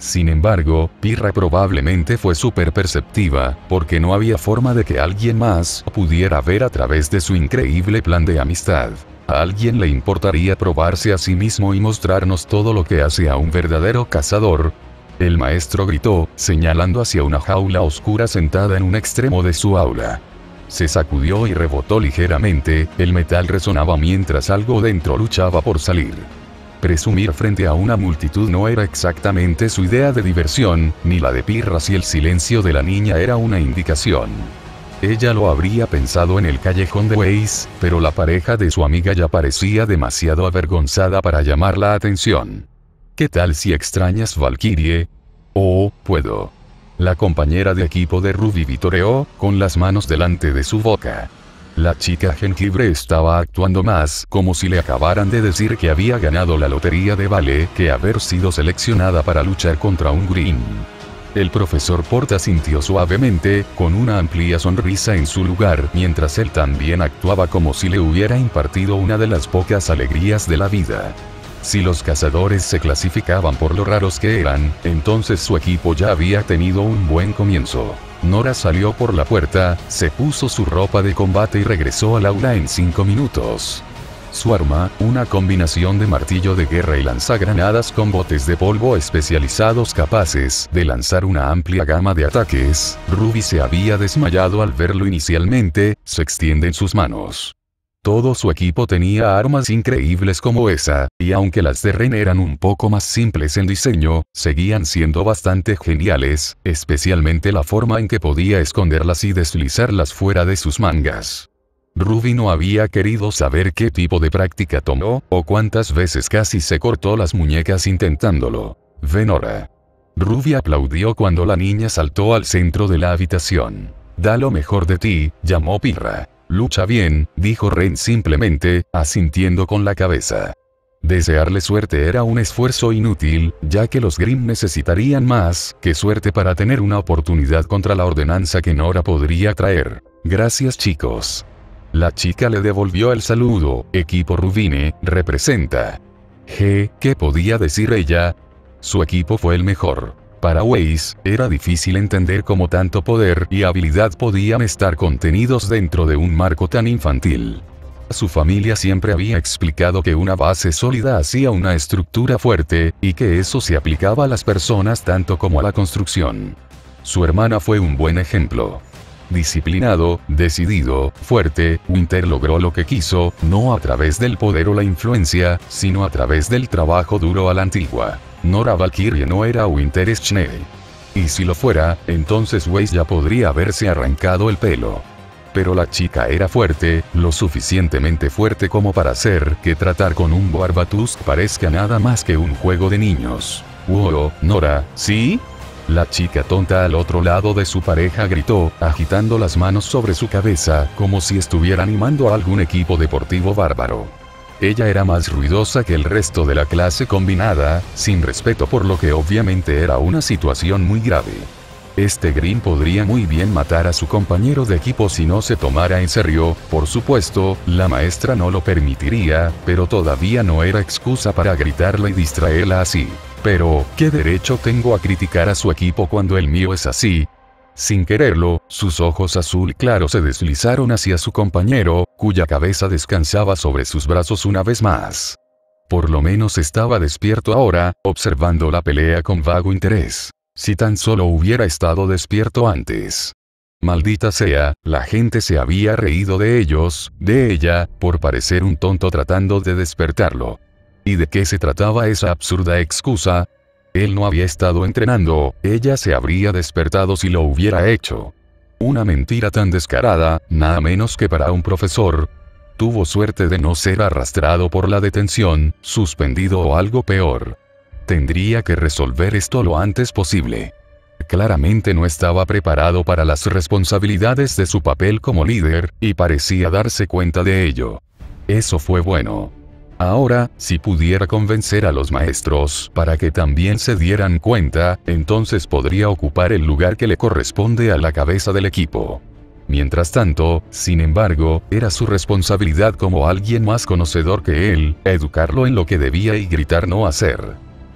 Sin embargo, Pirra probablemente fue súper perceptiva, porque no había forma de que alguien más pudiera ver a través de su increíble plan de amistad. ¿A alguien le importaría probarse a sí mismo y mostrarnos todo lo que hace a un verdadero cazador? El maestro gritó, señalando hacia una jaula oscura sentada en un extremo de su aula. Se sacudió y rebotó ligeramente, el metal resonaba mientras algo dentro luchaba por salir. Presumir frente a una multitud no era exactamente su idea de diversión, ni la de Pirra si el silencio de la niña era una indicación. Ella lo habría pensado en el callejón de Weiss, pero la pareja de su amiga ya parecía demasiado avergonzada para llamar la atención. ¿Qué tal si extrañas Valkyrie? Oh, puedo. La compañera de equipo de Ruby vitoreó, con las manos delante de su boca. La chica jengibre estaba actuando más como si le acabaran de decir que había ganado la lotería de Vale que haber sido seleccionada para luchar contra un Green. El profesor Porta sintió suavemente, con una amplia sonrisa en su lugar, mientras él también actuaba como si le hubiera impartido una de las pocas alegrías de la vida. Si los cazadores se clasificaban por lo raros que eran, entonces su equipo ya había tenido un buen comienzo. Nora salió por la puerta, se puso su ropa de combate y regresó al aula en cinco minutos. Su arma, una combinación de martillo de guerra y lanzagranadas con botes de polvo especializados capaces de lanzar una amplia gama de ataques, Ruby se había desmayado al verlo inicialmente, se extiende en sus manos. Todo su equipo tenía armas increíbles como esa, y aunque las de Ren eran un poco más simples en diseño, seguían siendo bastante geniales, especialmente la forma en que podía esconderlas y deslizarlas fuera de sus mangas. Ruby no había querido saber qué tipo de práctica tomó, o cuántas veces casi se cortó las muñecas intentándolo. «Ven, Nora». Ruby aplaudió cuando la niña saltó al centro de la habitación. «Da lo mejor de ti», llamó Pirra. «Lucha bien», dijo Ren simplemente, asintiendo con la cabeza. Desearle suerte era un esfuerzo inútil, ya que los Grimm necesitarían más que suerte para tener una oportunidad contra la ordenanza que Nora podría traer. «Gracias, chicos». La chica le devolvió el saludo. «Equipo Rubine, representa». G, ¿qué podía decir ella? Su equipo fue el mejor. Para Weiss, era difícil entender cómo tanto poder y habilidad podían estar contenidos dentro de un marco tan infantil. Su familia siempre había explicado que una base sólida hacía una estructura fuerte, y que eso se aplicaba a las personas tanto como a la construcción. Su hermana fue un buen ejemplo. Disciplinado, decidido, fuerte, Winter logró lo que quiso, no a través del poder o la influencia, sino a través del trabajo duro a la antigua. Nora Valkyrie no era Winter Schnee. Y si lo fuera, entonces Weiss ya podría haberse arrancado el pelo. Pero la chica era fuerte, lo suficientemente fuerte como para hacer que tratar con un Barbatus parezca nada más que un juego de niños. «Wow, Nora, ¿sí?» La chica tonta al otro lado de su pareja gritó, agitando las manos sobre su cabeza, como si estuviera animando a algún equipo deportivo bárbaro. Ella era más ruidosa que el resto de la clase combinada, sin respeto por lo que obviamente era una situación muy grave. Este Green podría muy bien matar a su compañero de equipo si no se tomara en serio, por supuesto, la maestra no lo permitiría, pero todavía no era excusa para gritarla y distraerla así. Pero, ¿qué derecho tengo a criticar a su equipo cuando el mío es así? Sin quererlo, sus ojos azul claro se deslizaron hacia su compañero, cuya cabeza descansaba sobre sus brazos una vez más. Por lo menos estaba despierto ahora, observando la pelea con vago interés. Si tan solo hubiera estado despierto antes. Maldita sea, la gente se había reído de ellos, de ella, por parecer un tonto tratando de despertarlo. ¿Y de qué se trataba esa absurda excusa? Él no había estado entrenando, ella se habría despertado si lo hubiera hecho. Una mentira tan descarada, nada menos que para un profesor. Tuvo suerte de no ser arrastrado por la detención, suspendido o algo peor. Tendría que resolver esto lo antes posible. Claramente no estaba preparado para las responsabilidades de su papel como líder, y parecía darse cuenta de ello. Eso fue bueno. Ahora, si pudiera convencer a los maestros para que también se dieran cuenta, entonces podría ocupar el lugar que le corresponde a la cabeza del equipo. Mientras tanto, sin embargo, era su responsabilidad como alguien más conocedor que él, educarlo en lo que debía y gritar no hacer.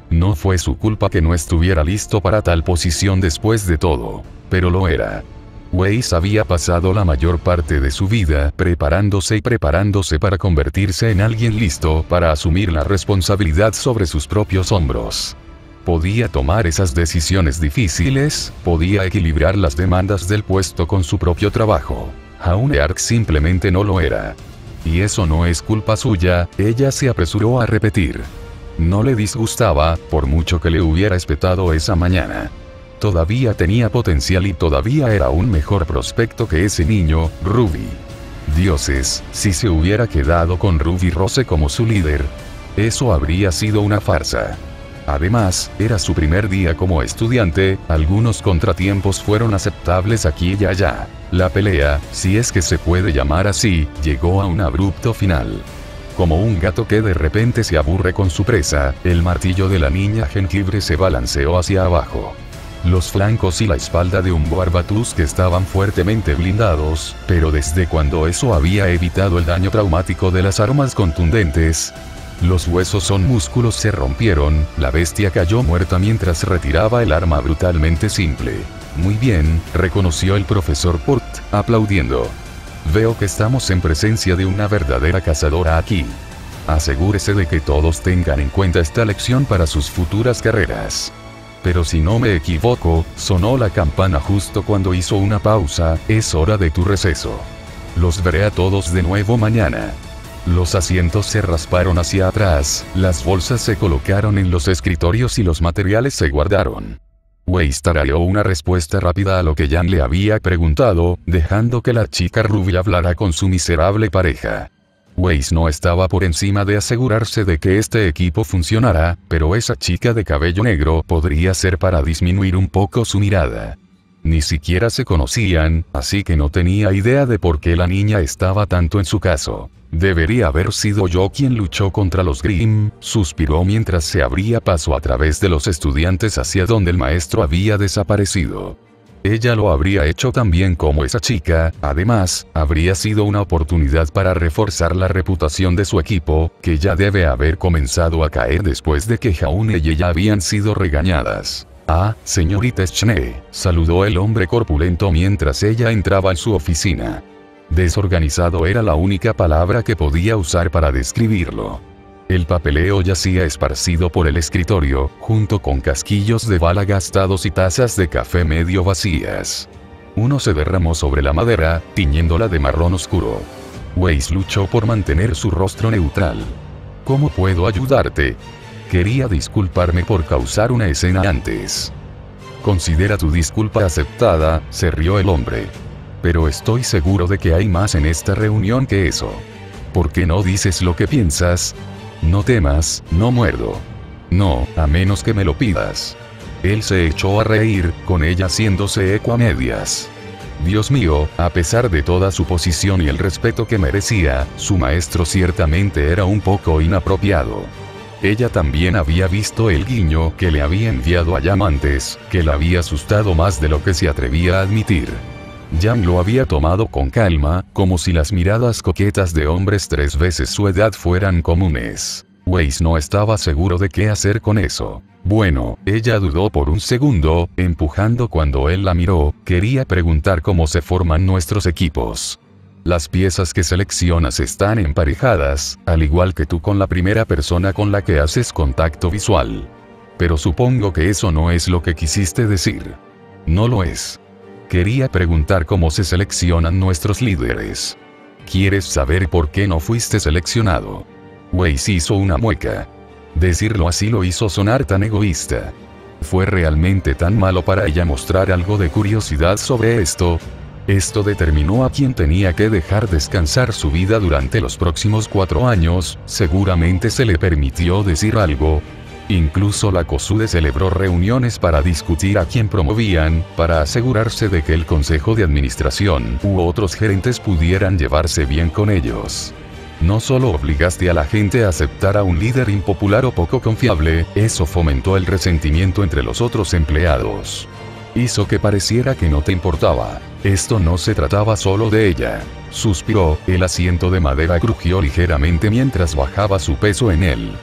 No fue su culpa que no estuviera listo para tal posición después de todo, pero lo era. Weiss había pasado la mayor parte de su vida preparándose y preparándose para convertirse en alguien listo para asumir la responsabilidad sobre sus propios hombros. Podía tomar esas decisiones difíciles, podía equilibrar las demandas del puesto con su propio trabajo. Aún Earth simplemente no lo era. Y eso no es culpa suya, ella se apresuró a repetir. No le disgustaba, por mucho que le hubiera espetado esa mañana. Todavía tenía potencial y todavía era un mejor prospecto que ese niño, Ruby. Dioses, si se hubiera quedado con Ruby Rose como su líder, eso habría sido una farsa. Además, era su primer día como estudiante, algunos contratiempos fueron aceptables aquí y allá. La pelea, si es que se puede llamar así, llegó a un abrupto final. Como un gato que de repente se aburre con su presa, el martillo de la niña jengibre se balanceó hacia abajo. Los flancos y la espalda de un Barbatus que estaban fuertemente blindados, pero desde cuando eso había evitado el daño traumático de las armas contundentes. Los huesos o músculos se rompieron, la bestia cayó muerta mientras retiraba el arma brutalmente simple. Muy bien, reconoció el profesor Port, aplaudiendo. Veo que estamos en presencia de una verdadera cazadora aquí. Asegúrese de que todos tengan en cuenta esta lección para sus futuras carreras. Pero si no me equivoco, sonó la campana justo cuando hizo una pausa, es hora de tu receso. Los veré a todos de nuevo mañana. Los asientos se rasparon hacia atrás, las bolsas se colocaron en los escritorios y los materiales se guardaron. Weiss tarareó una respuesta rápida a lo que Jan le había preguntado, dejando que la chica Ruby hablara con su miserable pareja. Weiss no estaba por encima de asegurarse de que este equipo funcionara, pero esa chica de cabello negro podría ser para disminuir un poco su mirada. Ni siquiera se conocían, así que no tenía idea de por qué la niña estaba tanto en su caso. Debería haber sido yo quien luchó contra los Grimm, suspiró mientras se abría paso a través de los estudiantes hacia donde el maestro había desaparecido. Ella lo habría hecho tan bien como esa chica, además, habría sido una oportunidad para reforzar la reputación de su equipo, que ya debe haber comenzado a caer después de que Jaune y ella habían sido regañadas. Ah, señorita Schnee, saludó el hombre corpulento mientras ella entraba en su oficina. Desorganizado era la única palabra que podía usar para describirlo. El papeleo yacía esparcido por el escritorio, junto con casquillos de bala gastados y tazas de café medio vacías. Uno se derramó sobre la madera, tiñéndola de marrón oscuro. Weiss luchó por mantener su rostro neutral. ¿Cómo puedo ayudarte? Quería disculparme por causar una escena antes. Considera tu disculpa aceptada, se rió el hombre. Pero estoy seguro de que hay más en esta reunión que eso. ¿Por qué no dices lo que piensas? No temas, no muerdo. No, a menos que me lo pidas. Él se echó a reír, con ella haciéndose eco a medias. Dios mío, a pesar de toda su posición y el respeto que merecía, su maestro ciertamente era un poco inapropiado. Ella también había visto el guiño que le había enviado a Jan antes, que la había asustado más de lo que se atrevía a admitir. Jan lo había tomado con calma, como si las miradas coquetas de hombres tres veces su edad fueran comunes. Weiss no estaba seguro de qué hacer con eso. Bueno, ella dudó por un segundo, empujando cuando él la miró, quería preguntar cómo se forman nuestros equipos. Las piezas que seleccionas están emparejadas, al igual que tú con la primera persona con la que haces contacto visual. Pero supongo que eso no es lo que quisiste decir. No lo es. Quería preguntar cómo se seleccionan nuestros líderes. ¿Quieres saber por qué no fuiste seleccionado? Weiss hizo una mueca. Decirlo así lo hizo sonar tan egoísta. ¿Fue realmente tan malo para ella mostrar algo de curiosidad sobre esto? Esto determinó a quién tenía que dejar descansar su vida durante los próximos cuatro años, seguramente se le permitió decir algo. Incluso la COSUDE celebró reuniones para discutir a quién promovían, para asegurarse de que el consejo de administración u otros gerentes pudieran llevarse bien con ellos. No solo obligaste a la gente a aceptar a un líder impopular o poco confiable, eso fomentó el resentimiento entre los otros empleados. Hizo que pareciera que no te importaba. Esto no se trataba solo de ella. Suspiró, el asiento de madera crujió ligeramente mientras bajaba su peso en él.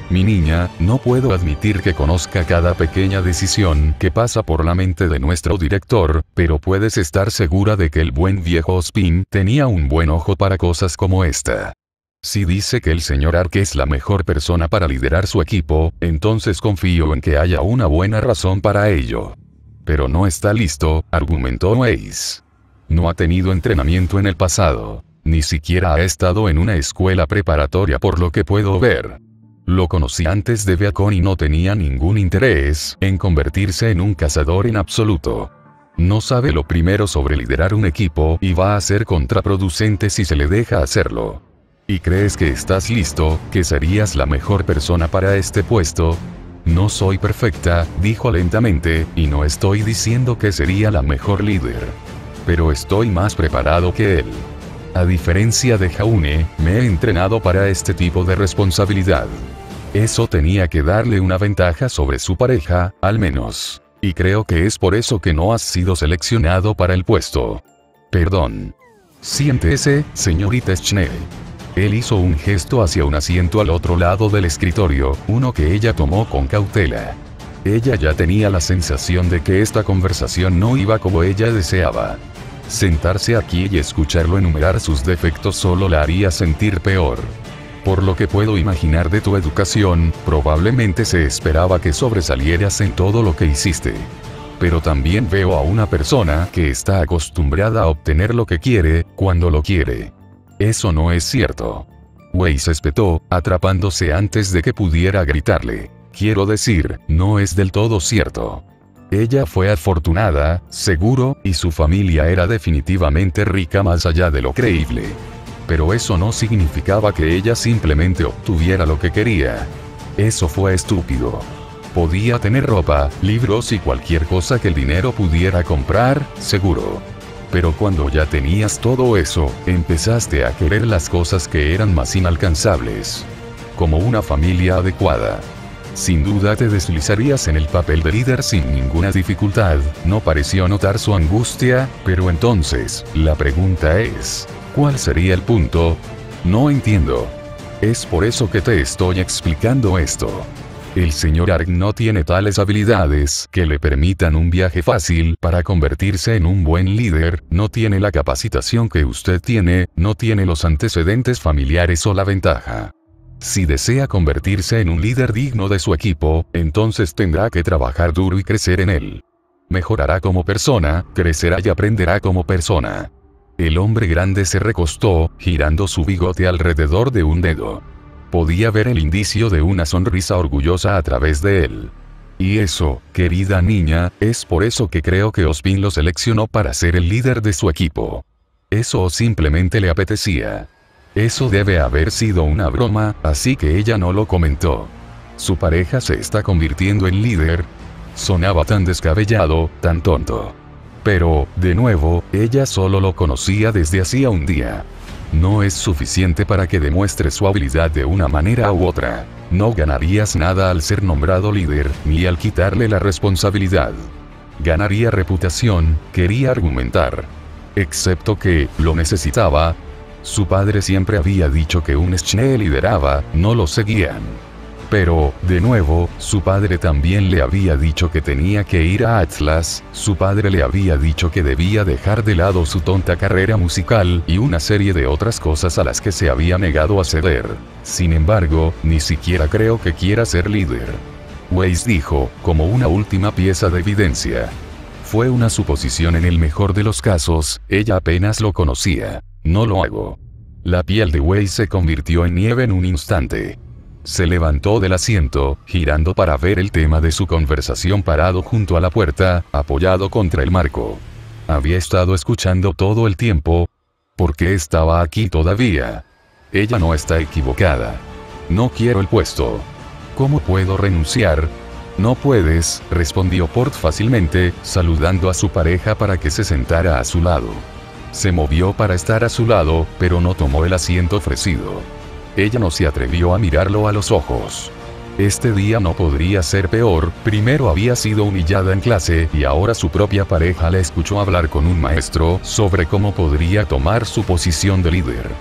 Mi niña, no puedo admitir que conozca cada pequeña decisión que pasa por la mente de nuestro director, pero puedes estar segura de que el buen viejo Ozpin tenía un buen ojo para cosas como esta. Si dice que el señor Ark es la mejor persona para liderar su equipo, entonces confío en que haya una buena razón para ello. Pero no está listo, argumentó Weiss. No ha tenido entrenamiento en el pasado. Ni siquiera ha estado en una escuela preparatoria por lo que puedo ver. Lo conocí antes de Beacon y no tenía ningún interés en convertirse en un cazador en absoluto. No sabe lo primero sobre liderar un equipo y va a ser contraproducente si se le deja hacerlo. ¿Y crees que estás listo, que serías la mejor persona para este puesto? No soy perfecta, dijo lentamente, y no estoy diciendo que sería la mejor líder. Pero estoy más preparado que él. A diferencia de Jaune, me he entrenado para este tipo de responsabilidad. Eso tenía que darle una ventaja sobre su pareja, al menos. Y creo que es por eso que no has sido seleccionado para el puesto. Perdón. Siéntese, señorita Schnell. Él hizo un gesto hacia un asiento al otro lado del escritorio, uno que ella tomó con cautela. Ella ya tenía la sensación de que esta conversación no iba como ella deseaba. Sentarse aquí y escucharlo enumerar sus defectos solo la haría sentir peor. Por lo que puedo imaginar de tu educación, probablemente se esperaba que sobresalieras en todo lo que hiciste. Pero también veo a una persona que está acostumbrada a obtener lo que quiere, cuando lo quiere. Eso no es cierto. Weiss espetó, atrapándose antes de que pudiera gritarle. Quiero decir, no es del todo cierto. Ella fue afortunada, seguro, y su familia era definitivamente rica más allá de lo creíble. Pero eso no significaba que ella simplemente obtuviera lo que quería. Eso fue estúpido. Podía tener ropa, libros y cualquier cosa que el dinero pudiera comprar, seguro. Pero cuando ya tenías todo eso, empezaste a querer las cosas que eran más inalcanzables. Como una familia adecuada. Sin duda te deslizarías en el papel de líder sin ninguna dificultad, no pareció notar su angustia, pero entonces, la pregunta es, ¿cuál sería el punto? No entiendo. Es por eso que te estoy explicando esto. El señor Ark no tiene tales habilidades que le permitan un viaje fácil para convertirse en un buen líder, no tiene la capacitación que usted tiene, no tiene los antecedentes familiares o la ventaja. Si desea convertirse en un líder digno de su equipo, entonces tendrá que trabajar duro y crecer en él. Mejorará como persona, crecerá y aprenderá como persona. El hombre grande se recostó, girando su bigote alrededor de un dedo. Podía ver el indicio de una sonrisa orgullosa a través de él. Y eso, querida niña, es por eso que creo que Ozpin lo seleccionó para ser el líder de su equipo. Eso simplemente le apetecía. Eso debe haber sido una broma, así que ella no lo comentó. Su pareja se está convirtiendo en líder. Sonaba tan descabellado, tan tonto. Pero, de nuevo, ella solo lo conocía desde hacía un día. No es suficiente para que demuestre su habilidad de una manera u otra. No ganarías nada al ser nombrado líder, ni al quitarle la responsabilidad. Ganaría reputación, quería argumentar. Excepto que, lo necesitaba. Su padre siempre había dicho que un Schnell lideraba, no lo seguían. Pero, de nuevo, su padre también le había dicho que tenía que ir a Atlas, su padre le había dicho que debía dejar de lado su tonta carrera musical y una serie de otras cosas a las que se había negado a ceder. Sin embargo, ni siquiera creo que quiera ser líder. Weiss dijo, como una última pieza de evidencia. Fue una suposición en el mejor de los casos, ella apenas lo conocía. No lo hago. La piel de Weiss se convirtió en nieve en un instante. Se levantó del asiento, girando para ver el tema de su conversación parado junto a la puerta, apoyado contra el marco. Había estado escuchando todo el tiempo. ¿Por qué estaba aquí todavía? Ella no está equivocada. No quiero el puesto. ¿Cómo puedo renunciar? No puedes, respondió Port fácilmente, saludando a su pareja para que se sentara a su lado. Se movió para estar a su lado, pero no tomó el asiento ofrecido. Ella no se atrevió a mirarlo a los ojos. Este día no podría ser peor, primero había sido humillada en clase y ahora su propia pareja la escuchó hablar con un maestro sobre cómo podría tomar su posición de líder.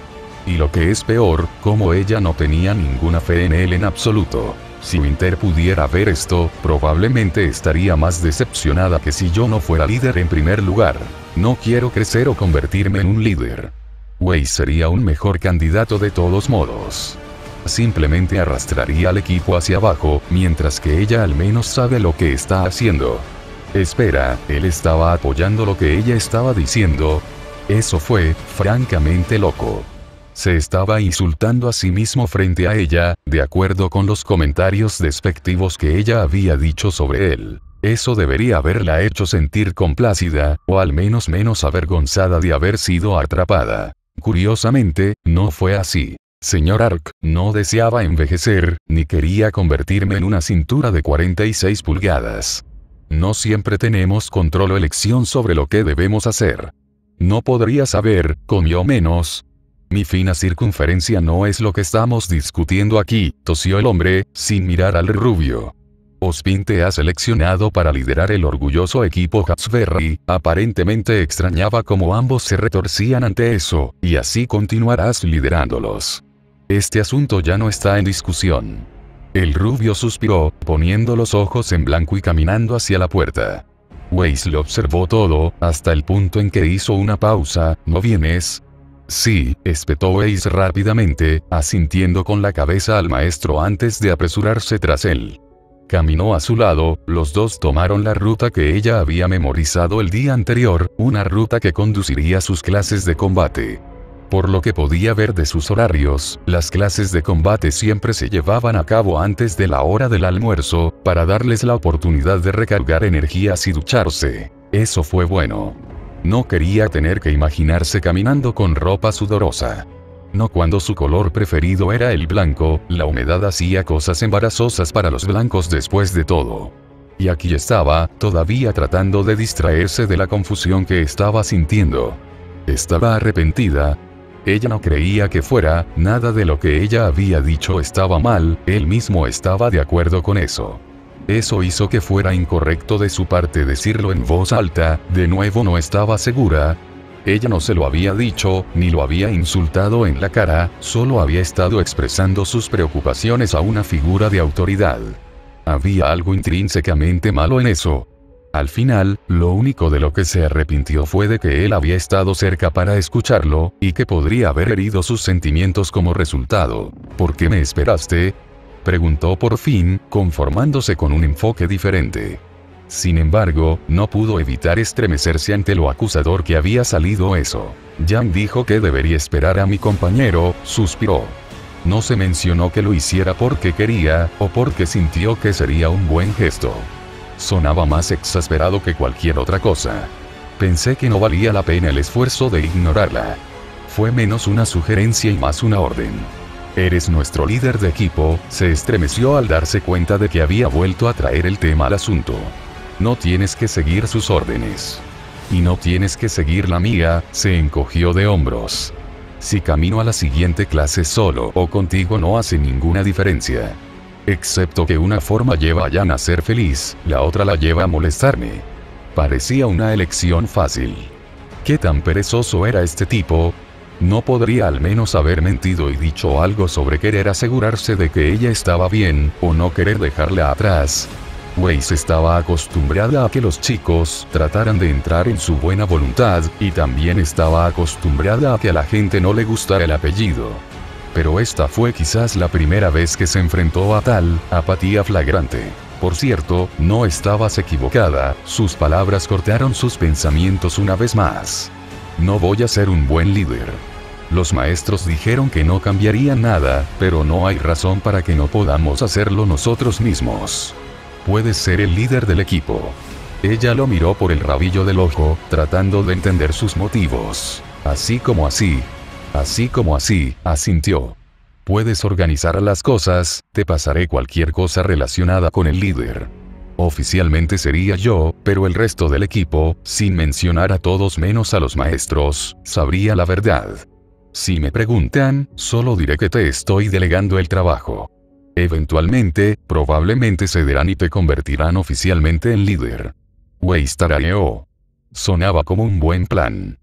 Y lo que es peor, como ella no tenía ninguna fe en él en absoluto. Si Winter pudiera ver esto, probablemente estaría más decepcionada que si yo no fuera líder en primer lugar. No quiero crecer o convertirme en un líder. Wei sería un mejor candidato de todos modos. Simplemente arrastraría al equipo hacia abajo, mientras que ella al menos sabe lo que está haciendo. Espera, él estaba apoyando lo que ella estaba diciendo. Eso fue, francamente loco. Se estaba insultando a sí mismo frente a ella, de acuerdo con los comentarios despectivos que ella había dicho sobre él. Eso debería haberla hecho sentir complacida, o al menos menos avergonzada de haber sido atrapada. Curiosamente, no fue así. Señor Ark, no deseaba envejecer, ni quería convertirme en una cintura de cuarenta y seis pulgadas. No siempre tenemos control o elección sobre lo que debemos hacer. No podría saber, comió menos. Mi fina circunferencia no es lo que estamos discutiendo aquí, tosió el hombre, sin mirar al rubio. Ozpin te ha seleccionado para liderar el orgulloso equipo Hatsberry. Aparentemente extrañaba cómo ambos se retorcían ante eso, y así continuarás liderándolos. Este asunto ya no está en discusión. El rubio suspiró, poniendo los ojos en blanco y caminando hacia la puerta. Weiss lo observó todo, hasta el punto en que hizo una pausa. ¿No vienes? Sí, espetó Weiss rápidamente, asintiendo con la cabeza al maestro antes de apresurarse tras él. Caminó a su lado, los dos tomaron la ruta que ella había memorizado el día anterior, una ruta que conduciría a sus clases de combate. Por lo que podía ver de sus horarios, las clases de combate siempre se llevaban a cabo antes de la hora del almuerzo, para darles la oportunidad de recargar energías y ducharse. Eso fue bueno. No quería tener que imaginarse caminando con ropa sudorosa. No cuando su color preferido era el blanco, la humedad hacía cosas embarazosas para los blancos después de todo. Y aquí estaba, todavía tratando de distraerse de la confusión que estaba sintiendo. Estaba arrepentida. Ella no creía que fuera, nada de lo que ella había dicho estaba mal, él mismo estaba de acuerdo con eso. Eso hizo que fuera incorrecto de su parte decirlo en voz alta, de nuevo no estaba segura. Ella no se lo había dicho, ni lo había insultado en la cara, solo había estado expresando sus preocupaciones a una figura de autoridad. Había algo intrínsecamente malo en eso. Al final, lo único de lo que se arrepintió fue de que él había estado cerca para escucharlo, y que podría haber herido sus sentimientos como resultado. ¿Por qué me esperaste?, preguntó por fin, conformándose con un enfoque diferente. Sin embargo, no pudo evitar estremecerse ante lo acusador que había salido eso. Yang dijo que debería esperar a mi compañero, suspiró. No se mencionó que lo hiciera porque quería, o porque sintió que sería un buen gesto. Sonaba más exasperado que cualquier otra cosa. Pensé que no valía la pena el esfuerzo de ignorarla. Fue menos una sugerencia y más una orden. Eres nuestro líder de equipo, se estremeció al darse cuenta de que había vuelto a traer el tema al asunto. No tienes que seguir sus órdenes. Y no tienes que seguir la mía, se encogió de hombros. Si camino a la siguiente clase solo o contigo no hace ninguna diferencia. Excepto que una forma lleva a Yan a ser feliz, la otra la lleva a molestarme. Parecía una elección fácil. ¿Qué tan perezoso era este tipo? ¿No podría al menos haber mentido y dicho algo sobre querer asegurarse de que ella estaba bien, o no querer dejarla atrás? Weiss estaba acostumbrada a que los chicos trataran de entrar en su buena voluntad, y también estaba acostumbrada a que a la gente no le gustara el apellido. Pero esta fue quizás la primera vez que se enfrentó a tal apatía flagrante. Por cierto, no estabas equivocada, sus palabras cortaron sus pensamientos una vez más. No voy a ser un buen líder. Los maestros dijeron que no cambiaría nada, pero no hay razón para que no podamos hacerlo nosotros mismos. Puedes ser el líder del equipo. Ella lo miró por el rabillo del ojo, tratando de entender sus motivos. Así como así. Así como así, asintió. Puedes organizar las cosas, te pasaré cualquier cosa relacionada con el líder. Oficialmente sería yo, pero el resto del equipo, sin mencionar a todos menos a los maestros, sabría la verdad. Si me preguntan, solo diré que te estoy delegando el trabajo. Eventualmente, probablemente cederán y te convertirán oficialmente en líder. Weiss tarareó. Sonaba como un buen plan.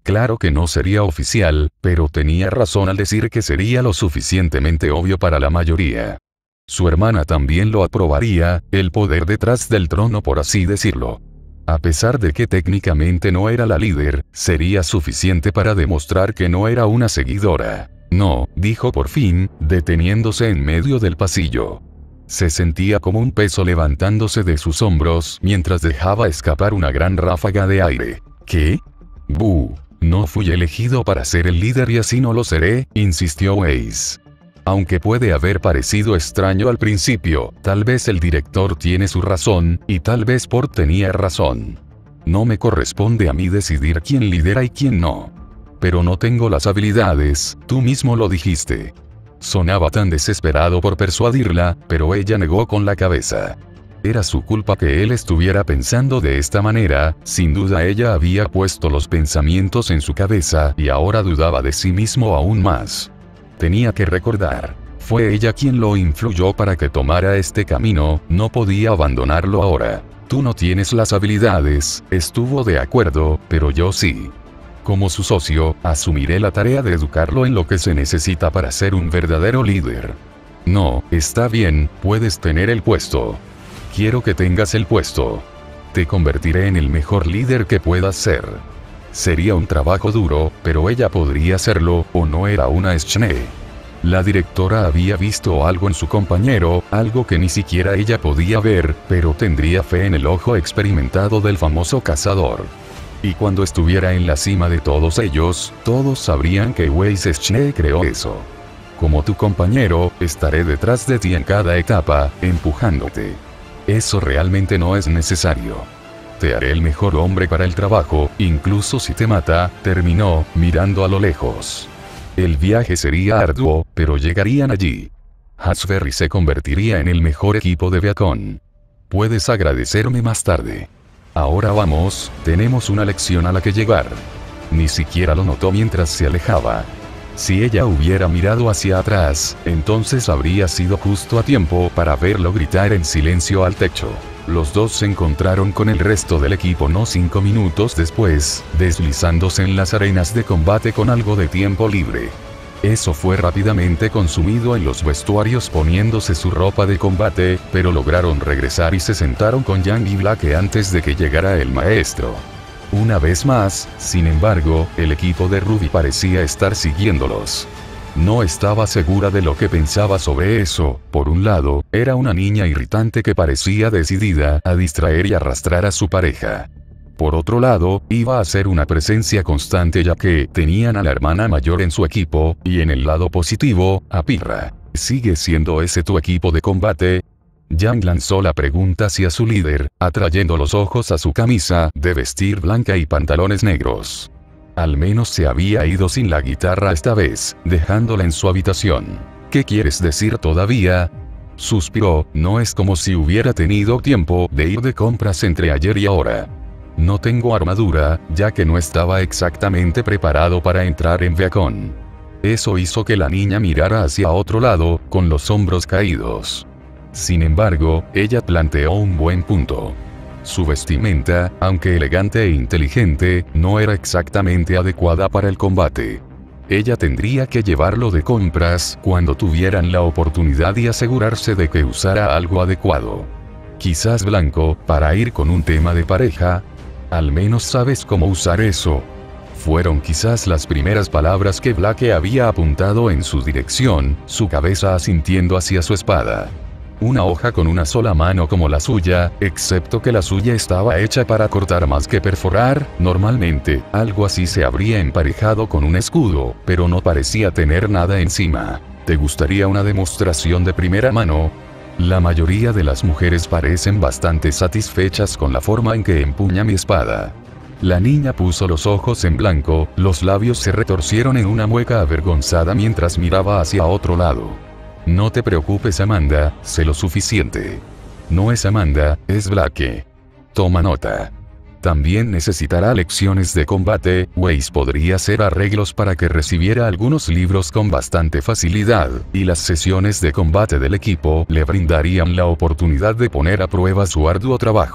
Claro que no sería oficial, pero tenía razón al decir que sería lo suficientemente obvio para la mayoría. Su hermana también lo aprobaría, el poder detrás del trono por así decirlo. A pesar de que técnicamente no era la líder, sería suficiente para demostrar que no era una seguidora. No, dijo por fin, deteniéndose en medio del pasillo. Se sentía como un peso levantándose de sus hombros mientras dejaba escapar una gran ráfaga de aire. ¿Qué? ¡Bú! No fui elegido para ser el líder y así no lo seré, insistió Weiss. Aunque puede haber parecido extraño al principio, tal vez el director tiene su razón, y tal vez Port tenía razón. No me corresponde a mí decidir quién lidera y quién no. Pero no tengo las habilidades, tú mismo lo dijiste. Sonaba tan desesperado por persuadirla, pero ella negó con la cabeza. Era su culpa que él estuviera pensando de esta manera, sin duda ella había puesto los pensamientos en su cabeza y ahora dudaba de sí mismo aún más. Tenía que recordar, fue ella quien lo influyó para que tomara este camino, no podía abandonarlo ahora. Tú no tienes las habilidades, estuvo de acuerdo, pero yo sí. Como su socio, asumiré la tarea de educarlo en lo que se necesita para ser un verdadero líder. No, está bien, puedes tener el puesto. Quiero que tengas el puesto. Te convertiré en el mejor líder que puedas ser. Sería un trabajo duro, pero ella podría hacerlo, o no era una Schne. La directora había visto algo en su compañero, algo que ni siquiera ella podía ver, pero tendría fe en el ojo experimentado del famoso cazador. Y cuando estuviera en la cima de todos ellos, todos sabrían que Weiss Schne creó eso. Como tu compañero, estaré detrás de ti en cada etapa, empujándote. Eso realmente no es necesario. Te haré el mejor hombre para el trabajo, incluso si te mata, terminó, mirando a lo lejos. El viaje sería arduo, pero llegarían allí. Hatsberry se convertiría en el mejor equipo de Beacon. Puedes agradecerme más tarde. Ahora vamos, tenemos una lección a la que llegar. Ni siquiera lo notó mientras se alejaba. Si ella hubiera mirado hacia atrás, entonces habría sido justo a tiempo para verlo gritar en silencio al techo. Los dos se encontraron con el resto del equipo no cinco minutos después, deslizándose en las arenas de combate con algo de tiempo libre. Eso fue rápidamente consumido en los vestuarios poniéndose su ropa de combate, pero lograron regresar y se sentaron con Yang y Black antes de que llegara el maestro. Una vez más, sin embargo, el equipo de Ruby parecía estar siguiéndolos. No estaba segura de lo que pensaba sobre eso. Por un lado, era una niña irritante que parecía decidida a distraer y arrastrar a su pareja. Por otro lado, iba a ser una presencia constante ya que tenían a la hermana mayor en su equipo, y en el lado positivo, a Pirra. ¿Sigue siendo ese tu equipo de combate? Yang lanzó la pregunta hacia su líder, atrayendo los ojos a su camisa de vestir blanca y pantalones negros. Al menos se había ido sin la guitarra esta vez, dejándola en su habitación. ¿Qué quieres decir todavía? Suspiró, no es como si hubiera tenido tiempo de ir de compras entre ayer y ahora. No tengo armadura, ya que no estaba exactamente preparado para entrar en Beacon. Eso hizo que la niña mirara hacia otro lado, con los hombros caídos. Sin embargo, ella planteó un buen punto. Su vestimenta, aunque elegante e inteligente, no era exactamente adecuada para el combate. Ella tendría que llevarlo de compras cuando tuvieran la oportunidad y asegurarse de que usara algo adecuado. Quizás blanco, para ir con un tema de pareja. Al menos sabes cómo usar eso. Fueron quizás las primeras palabras que Black había apuntado en su dirección, su cabeza asintiendo hacia su espada. Una hoja con una sola mano como la suya, excepto que la suya estaba hecha para cortar más que perforar. Normalmente, algo así se habría emparejado con un escudo, pero no parecía tener nada encima. ¿Te gustaría una demostración de primera mano? La mayoría de las mujeres parecen bastante satisfechas con la forma en que empuña mi espada. La niña puso los ojos en blanco, los labios se retorcieron en una mueca avergonzada mientras miraba hacia otro lado. No te preocupes Amanda, sé lo suficiente. No es Amanda, es Blake. Toma nota. También necesitará lecciones de combate. Weiss podría hacer arreglos para que recibiera algunos libros con bastante facilidad, y las sesiones de combate del equipo le brindarían la oportunidad de poner a prueba su arduo trabajo.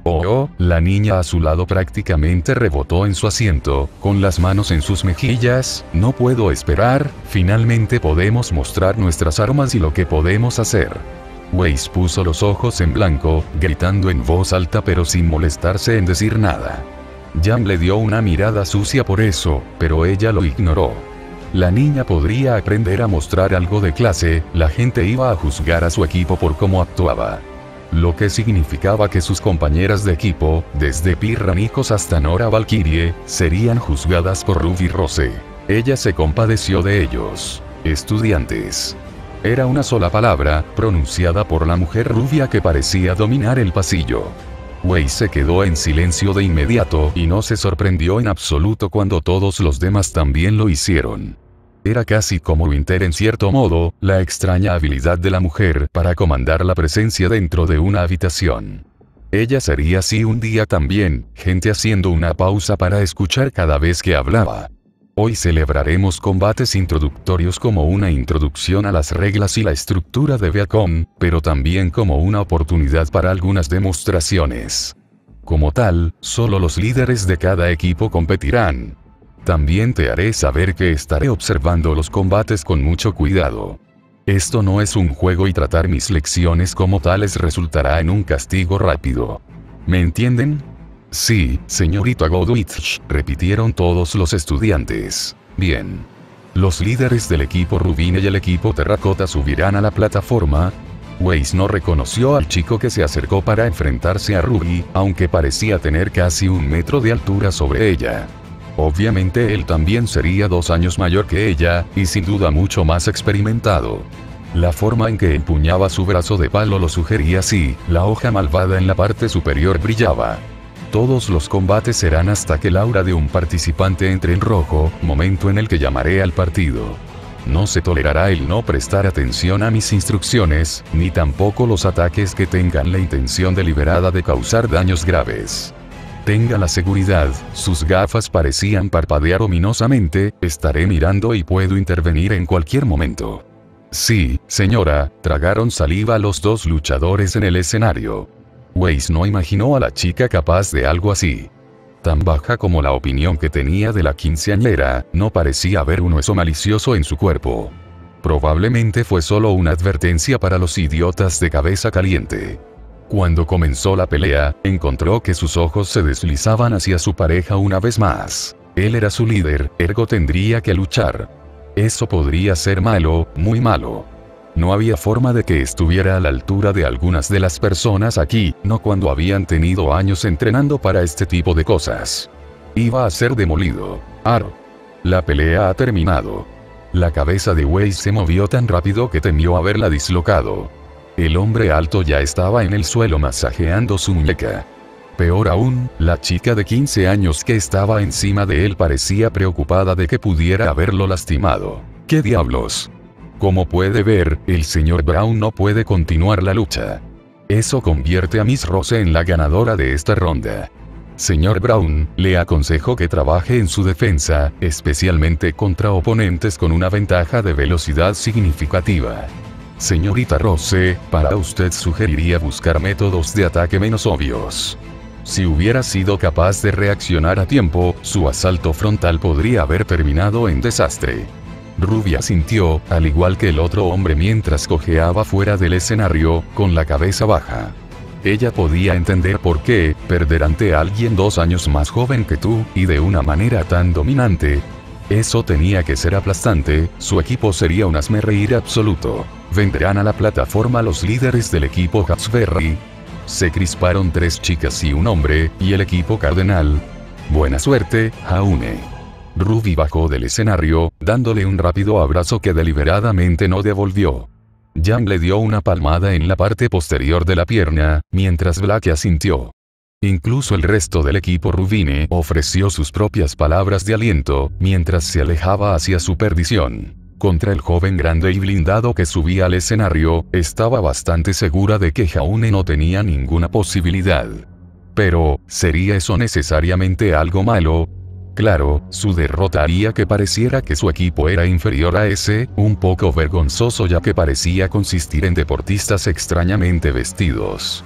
Oh, oh, la niña a su lado prácticamente rebotó en su asiento, con las manos en sus mejillas. No puedo esperar, finalmente podemos mostrar nuestras armas y lo que podemos hacer. Weiss puso los ojos en blanco, gritando en voz alta pero sin molestarse en decir nada. Yang le dio una mirada sucia por eso, pero ella lo ignoró. La niña podría aprender a mostrar algo de clase, la gente iba a juzgar a su equipo por cómo actuaba. Lo que significaba que sus compañeras de equipo, desde Pirra Nikos hasta Nora Valkyrie, serían juzgadas por Ruby Rose. Ella se compadeció de ellos. Estudiantes. Era una sola palabra, pronunciada por la mujer rubia que parecía dominar el pasillo. Weiss se quedó en silencio de inmediato y no se sorprendió en absoluto cuando todos los demás también lo hicieron. Era casi como Winter en cierto modo, la extraña habilidad de la mujer para comandar la presencia dentro de una habitación. Ella sería así un día también, gente haciendo una pausa para escuchar cada vez que hablaba. Hoy celebraremos combates introductorios como una introducción a las reglas y la estructura de Viacom, pero también como una oportunidad para algunas demostraciones. Como tal, solo los líderes de cada equipo competirán. También te haré saber que estaré observando los combates con mucho cuidado. Esto no es un juego y tratar mis lecciones como tales resultará en un castigo rápido. ¿Me entienden? Sí, señorita Godwitch, repitieron todos los estudiantes. Bien. Los líderes del equipo Rubine y el equipo Terracota subirán a la plataforma. Weiss no reconoció al chico que se acercó para enfrentarse a Ruby, aunque parecía tener casi un metro de altura sobre ella. Obviamente él también sería dos años mayor que ella, y sin duda mucho más experimentado. La forma en que empuñaba su brazo de palo lo sugería así, la hoja malvada en la parte superior brillaba. Todos los combates serán hasta que el aura de un participante entre en rojo, momento en el que llamaré al partido. No se tolerará el no prestar atención a mis instrucciones, ni tampoco los ataques que tengan la intención deliberada de causar daños graves. Tenga la seguridad, sus gafas parecían parpadear ominosamente, estaré mirando y puedo intervenir en cualquier momento. Sí, señora, tragaron saliva los dos luchadores en el escenario. Weiss no imaginó a la chica capaz de algo así. Tan baja como la opinión que tenía de la quinceañera, no parecía haber un hueso malicioso en su cuerpo. Probablemente fue solo una advertencia para los idiotas de cabeza caliente. Cuando comenzó la pelea, encontró que sus ojos se deslizaban hacia su pareja una vez más. Él era su líder, ergo tendría que luchar. Eso podría ser malo, muy malo. No había forma de que estuviera a la altura de algunas de las personas aquí, no cuando habían tenido años entrenando para este tipo de cosas. Iba a ser demolido. Ar. La pelea ha terminado. La cabeza de Weiss se movió tan rápido que temió haberla dislocado. El hombre alto ya estaba en el suelo masajeando su muñeca. Peor aún, la chica de quince años que estaba encima de él parecía preocupada de que pudiera haberlo lastimado. ¿Qué diablos? Como puede ver, el señor Brown no puede continuar la lucha. Eso convierte a Miss Rose en la ganadora de esta ronda. Señor Brown, le aconsejo que trabaje en su defensa, especialmente contra oponentes con una ventaja de velocidad significativa. Señorita Rose, para usted sugeriría buscar métodos de ataque menos obvios. Si hubiera sido capaz de reaccionar a tiempo, su asalto frontal podría haber terminado en desastre. Ruby asintió, al igual que el otro hombre mientras cojeaba fuera del escenario, con la cabeza baja. Ella podía entender por qué, perder ante alguien dos años más joven que tú, y de una manera tan dominante. Eso tenía que ser aplastante, su equipo sería un hazmerreír absoluto. ¿Vendrán a la plataforma los líderes del equipo Hatsberry? Se crisparon tres chicas y un hombre, y el equipo cardenal. Buena suerte, Jaune. Ruby bajó del escenario, dándole un rápido abrazo que deliberadamente no devolvió. Yang le dio una palmada en la parte posterior de la pierna, mientras Black asintió. Incluso el resto del equipo Rubine ofreció sus propias palabras de aliento, mientras se alejaba hacia su perdición. Contra el joven grande y blindado que subía al escenario, estaba bastante segura de que Jaune no tenía ninguna posibilidad. Pero, ¿sería eso necesariamente algo malo? Claro, su derrota haría que pareciera que su equipo era inferior a ese, un poco vergonzoso ya que parecía consistir en deportistas extrañamente vestidos.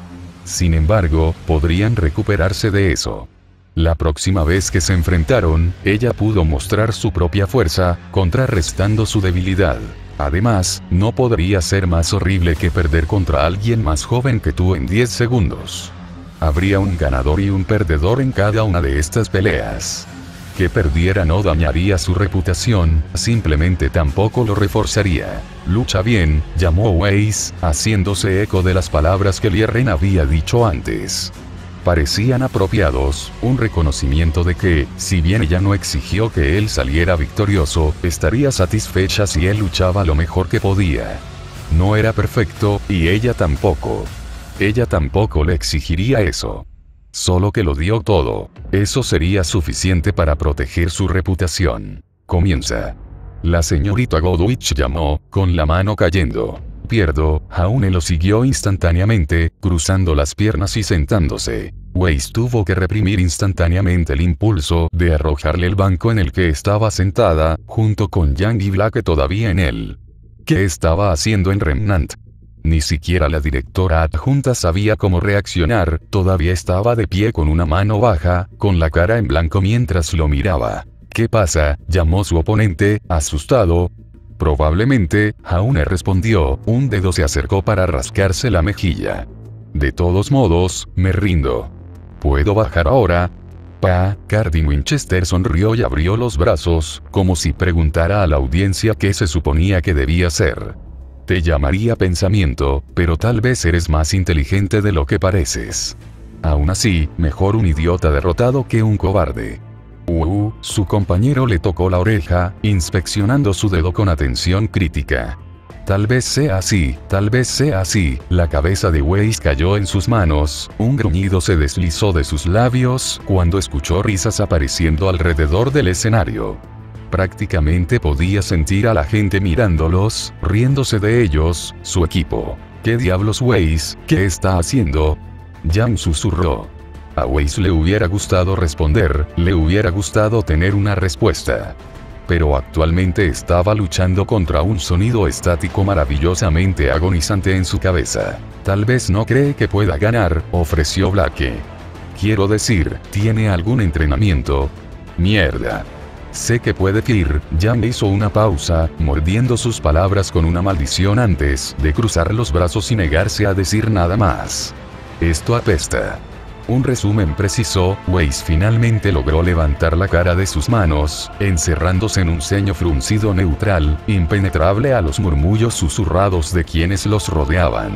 Sin embargo, podrían recuperarse de eso. La próxima vez que se enfrentaron, ella pudo mostrar su propia fuerza, contrarrestando su debilidad. Además, no podría ser más horrible que perder contra alguien más joven que tú en diez segundos. Habría un ganador y un perdedor en cada una de estas peleas. Que perdiera no dañaría su reputación, simplemente tampoco lo reforzaría. Lucha bien, llamó Weiss, haciéndose eco de las palabras que Lie Ren había dicho antes. Parecían apropiados, un reconocimiento de que, si bien ella no exigió que él saliera victorioso, estaría satisfecha si él luchaba lo mejor que podía. No era perfecto, y ella tampoco. Ella tampoco le exigiría eso. Solo que lo dio todo. Eso sería suficiente para proteger su reputación. Comienza. La señorita Godwich llamó, con la mano cayendo. Pierdo, Jaune lo siguió instantáneamente, cruzando las piernas y sentándose. Weiss tuvo que reprimir instantáneamente el impulso de arrojarle el banco en el que estaba sentada, junto con Yang y Black todavía en él. ¿Qué estaba haciendo en Remnant? Ni siquiera la directora adjunta sabía cómo reaccionar, todavía estaba de pie con una mano baja, con la cara en blanco mientras lo miraba. ¿Qué pasa?, llamó su oponente, asustado. Probablemente, Jaune respondió, un dedo se acercó para rascarse la mejilla. De todos modos, me rindo. ¿Puedo bajar ahora? Pa, Cardin Winchester sonrió y abrió los brazos, como si preguntara a la audiencia qué se suponía que debía ser. Te llamaría pensamiento, pero tal vez eres más inteligente de lo que pareces. Aún así, mejor un idiota derrotado que un cobarde. Uh, su compañero le tocó la oreja, inspeccionando su dedo con atención crítica. Tal vez sea así, tal vez sea así. La cabeza de Weiss cayó en sus manos, un gruñido se deslizó de sus labios cuando escuchó risas apareciendo alrededor del escenario. Prácticamente podía sentir a la gente mirándolos, riéndose de ellos, su equipo. ¿Qué diablos Weiss? ¿Qué está haciendo? Yang susurró. A Weiss le hubiera gustado responder, le hubiera gustado tener una respuesta. Pero actualmente estaba luchando contra un sonido estático maravillosamente agonizante en su cabeza. Tal vez no cree que pueda ganar, ofreció Blake. Quiero decir, ¿tiene algún entrenamiento? Mierda. Sé que puede ir. Yang hizo una pausa, mordiendo sus palabras con una maldición antes de cruzar los brazos y negarse a decir nada más. Esto apesta. Un resumen preciso, Weiss finalmente logró levantar la cara de sus manos, encerrándose en un ceño fruncido neutral, impenetrable a los murmullos susurrados de quienes los rodeaban.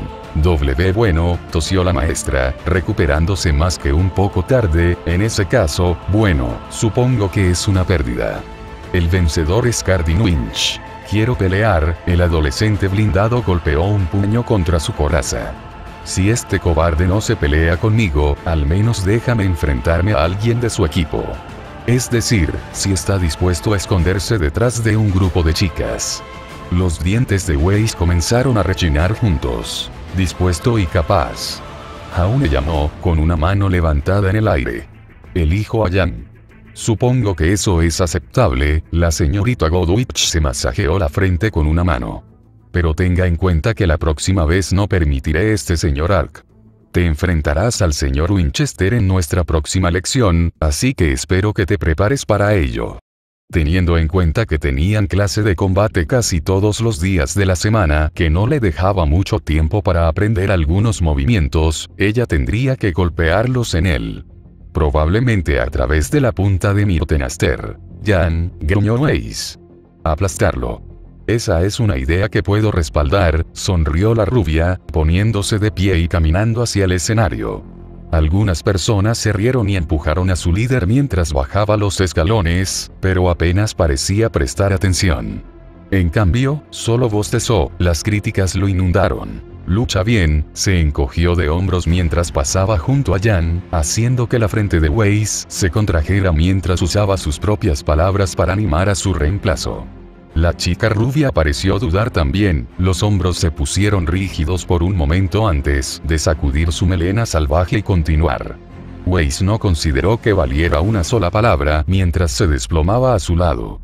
W bueno, tosió la maestra, recuperándose más que un poco tarde, en ese caso, bueno, supongo que es una pérdida. El vencedor es Cardin Winch. Quiero pelear, el adolescente blindado golpeó un puño contra su coraza. Si este cobarde no se pelea conmigo, al menos déjame enfrentarme a alguien de su equipo. Es decir, si está dispuesto a esconderse detrás de un grupo de chicas. Los dientes de Weiss comenzaron a rechinar juntos. Dispuesto y capaz. Jaune llamó, con una mano levantada en el aire. Elijo a Yang. Supongo que eso es aceptable, la señorita Godwich se masajeó la frente con una mano. Pero tenga en cuenta que la próxima vez no permitiré este señor Ark. Te enfrentarás al señor Winchester en nuestra próxima lección, así que espero que te prepares para ello. Teniendo en cuenta que tenían clase de combate casi todos los días de la semana, que no le dejaba mucho tiempo para aprender algunos movimientos, ella tendría que golpearlos en él. Probablemente a través de la punta de mi tenaster. Yang, gruñó Weiss. Aplastarlo. Esa es una idea que puedo respaldar, sonrió la rubia, poniéndose de pie y caminando hacia el escenario. Algunas personas se rieron y empujaron a su líder mientras bajaba los escalones, pero apenas parecía prestar atención. En cambio, solo bostezó, las críticas lo inundaron. Lucha bien, se encogió de hombros mientras pasaba junto a Yang, haciendo que la frente de Weiss se contrajera mientras usaba sus propias palabras para animar a su reemplazo. La chica rubia pareció dudar también, los hombros se pusieron rígidos por un momento antes de sacudir su melena salvaje y continuar. Weiss no consideró que valiera una sola palabra mientras se desplomaba a su lado.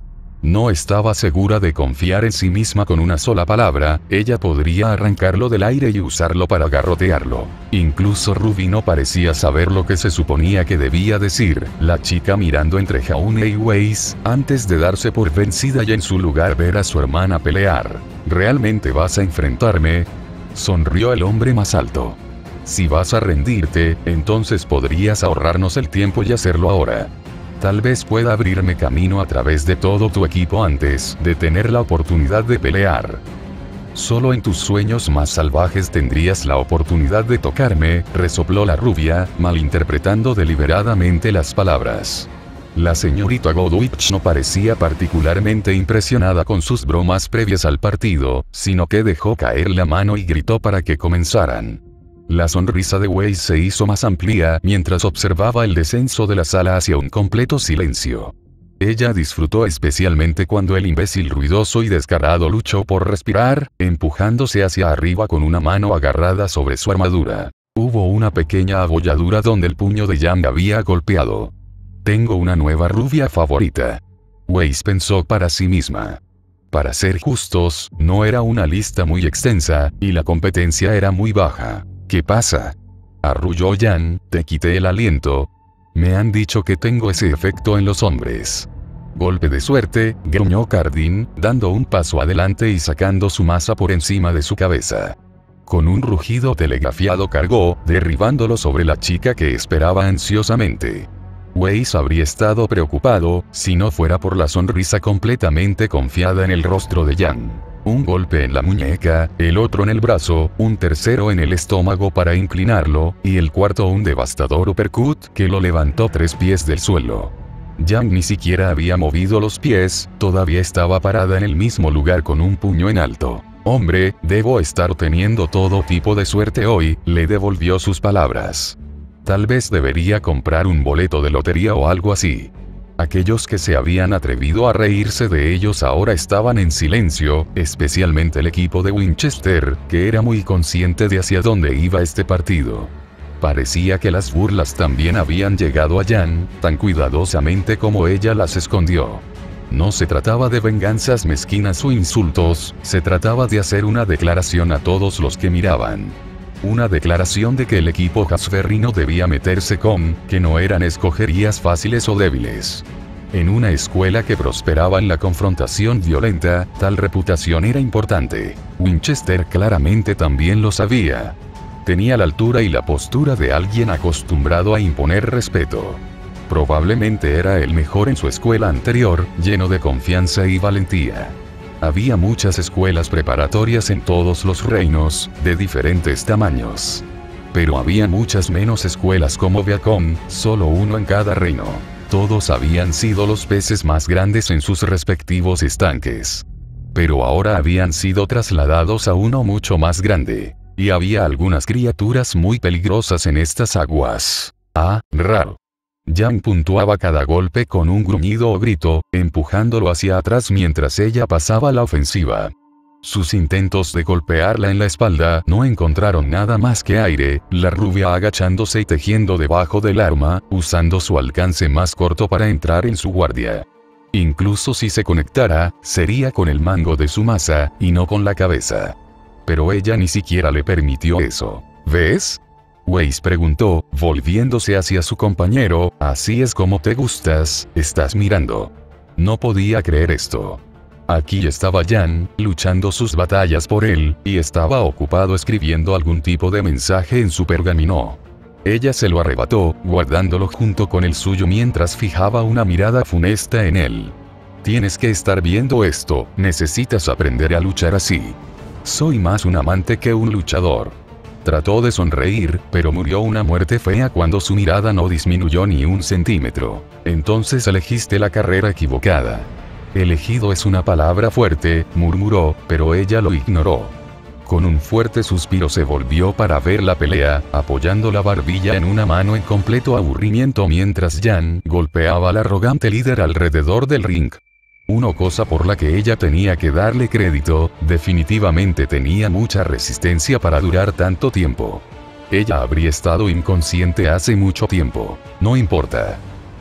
No estaba segura de confiar en sí misma con una sola palabra, ella podría arrancarlo del aire y usarlo para garrotearlo. Incluso Ruby no parecía saber lo que se suponía que debía decir, la chica mirando entre Jaune y Weiss, antes de darse por vencida y en su lugar ver a su hermana pelear. ¿Realmente vas a enfrentarme? Sonrió el hombre más alto. Si vas a rendirte, entonces podrías ahorrarnos el tiempo y hacerlo ahora. Tal vez pueda abrirme camino a través de todo tu equipo antes de tener la oportunidad de pelear. Solo en tus sueños más salvajes tendrías la oportunidad de tocarme, resopló la rubia, malinterpretando deliberadamente las palabras. La señorita Godwich no parecía particularmente impresionada con sus bromas previas al partido, sino que dejó caer la mano y gritó para que comenzaran. La sonrisa de Weiss se hizo más amplia mientras observaba el descenso de la sala hacia un completo silencio. Ella disfrutó especialmente cuando el imbécil ruidoso y descarado luchó por respirar, empujándose hacia arriba con una mano agarrada sobre su armadura. Hubo una pequeña abolladura donde el puño de Yang había golpeado. Tengo una nueva rubia favorita. Weiss pensó para sí misma. Para ser justos, no era una lista muy extensa, y la competencia era muy baja. ¿Qué pasa? Arrulló Yang, te quité el aliento. Me han dicho que tengo ese efecto en los hombres. Golpe de suerte, gruñó Cardin, dando un paso adelante y sacando su masa por encima de su cabeza. Con un rugido telegrafiado cargó, derribándolo sobre la chica que esperaba ansiosamente. Weiss habría estado preocupado, si no fuera por la sonrisa completamente confiada en el rostro de Yang. Un golpe en la muñeca, el otro en el brazo, un tercero en el estómago para inclinarlo, y el cuarto un devastador uppercut que lo levantó tres pies del suelo. Yang ni siquiera había movido los pies, todavía estaba parada en el mismo lugar con un puño en alto. Hombre, debo estar teniendo todo tipo de suerte hoy, le devolvió sus palabras. Tal vez debería comprar un boleto de lotería o algo así. Aquellos que se habían atrevido a reírse de ellos ahora estaban en silencio, especialmente el equipo de Winchester, que era muy consciente de hacia dónde iba este partido. Parecía que las burlas también habían llegado a Yang, tan cuidadosamente como ella las escondió. No se trataba de venganzas mezquinas o insultos, se trataba de hacer una declaración a todos los que miraban. Una declaración de que el equipo hasferrino debía meterse con, que no eran escogerías fáciles o débiles. En una escuela que prosperaba en la confrontación violenta, tal reputación era importante. Winchester claramente también lo sabía. Tenía la altura y la postura de alguien acostumbrado a imponer respeto. Probablemente era el mejor en su escuela anterior, lleno de confianza y valentía. Había muchas escuelas preparatorias en todos los reinos, de diferentes tamaños. Pero había muchas menos escuelas como Viacom, solo uno en cada reino. Todos habían sido los peces más grandes en sus respectivos estanques. Pero ahora habían sido trasladados a uno mucho más grande. Y había algunas criaturas muy peligrosas en estas aguas. Ah, raro. Yang puntuaba cada golpe con un gruñido o grito, empujándolo hacia atrás mientras ella pasaba la ofensiva. Sus intentos de golpearla en la espalda no encontraron nada más que aire, la rubia agachándose y tejiendo debajo del arma, usando su alcance más corto para entrar en su guardia. Incluso si se conectara, sería con el mango de su masa, y no con la cabeza. Pero ella ni siquiera le permitió eso. ¿Ves? Weiss preguntó, volviéndose hacia su compañero, así es como te gustas, estás mirando. No podía creer esto. Aquí estaba Yang, luchando sus batallas por él, y estaba ocupado escribiendo algún tipo de mensaje en su pergamino. Ella se lo arrebató, guardándolo junto con el suyo mientras fijaba una mirada funesta en él. Tienes que estar viendo esto, necesitas aprender a luchar así. Soy más un amante que un luchador. Trató de sonreír, pero murió una muerte fea cuando su mirada no disminuyó ni un centímetro. Entonces elegiste la carrera equivocada. Elegido es una palabra fuerte, murmuró, pero ella lo ignoró. Con un fuerte suspiro se volvió para ver la pelea, apoyando la barbilla en una mano en completo aburrimiento mientras Yang golpeaba al arrogante líder alrededor del ring. Una cosa por la que ella tenía que darle crédito, definitivamente tenía mucha resistencia para durar tanto tiempo. Ella habría estado inconsciente hace mucho tiempo, no importa.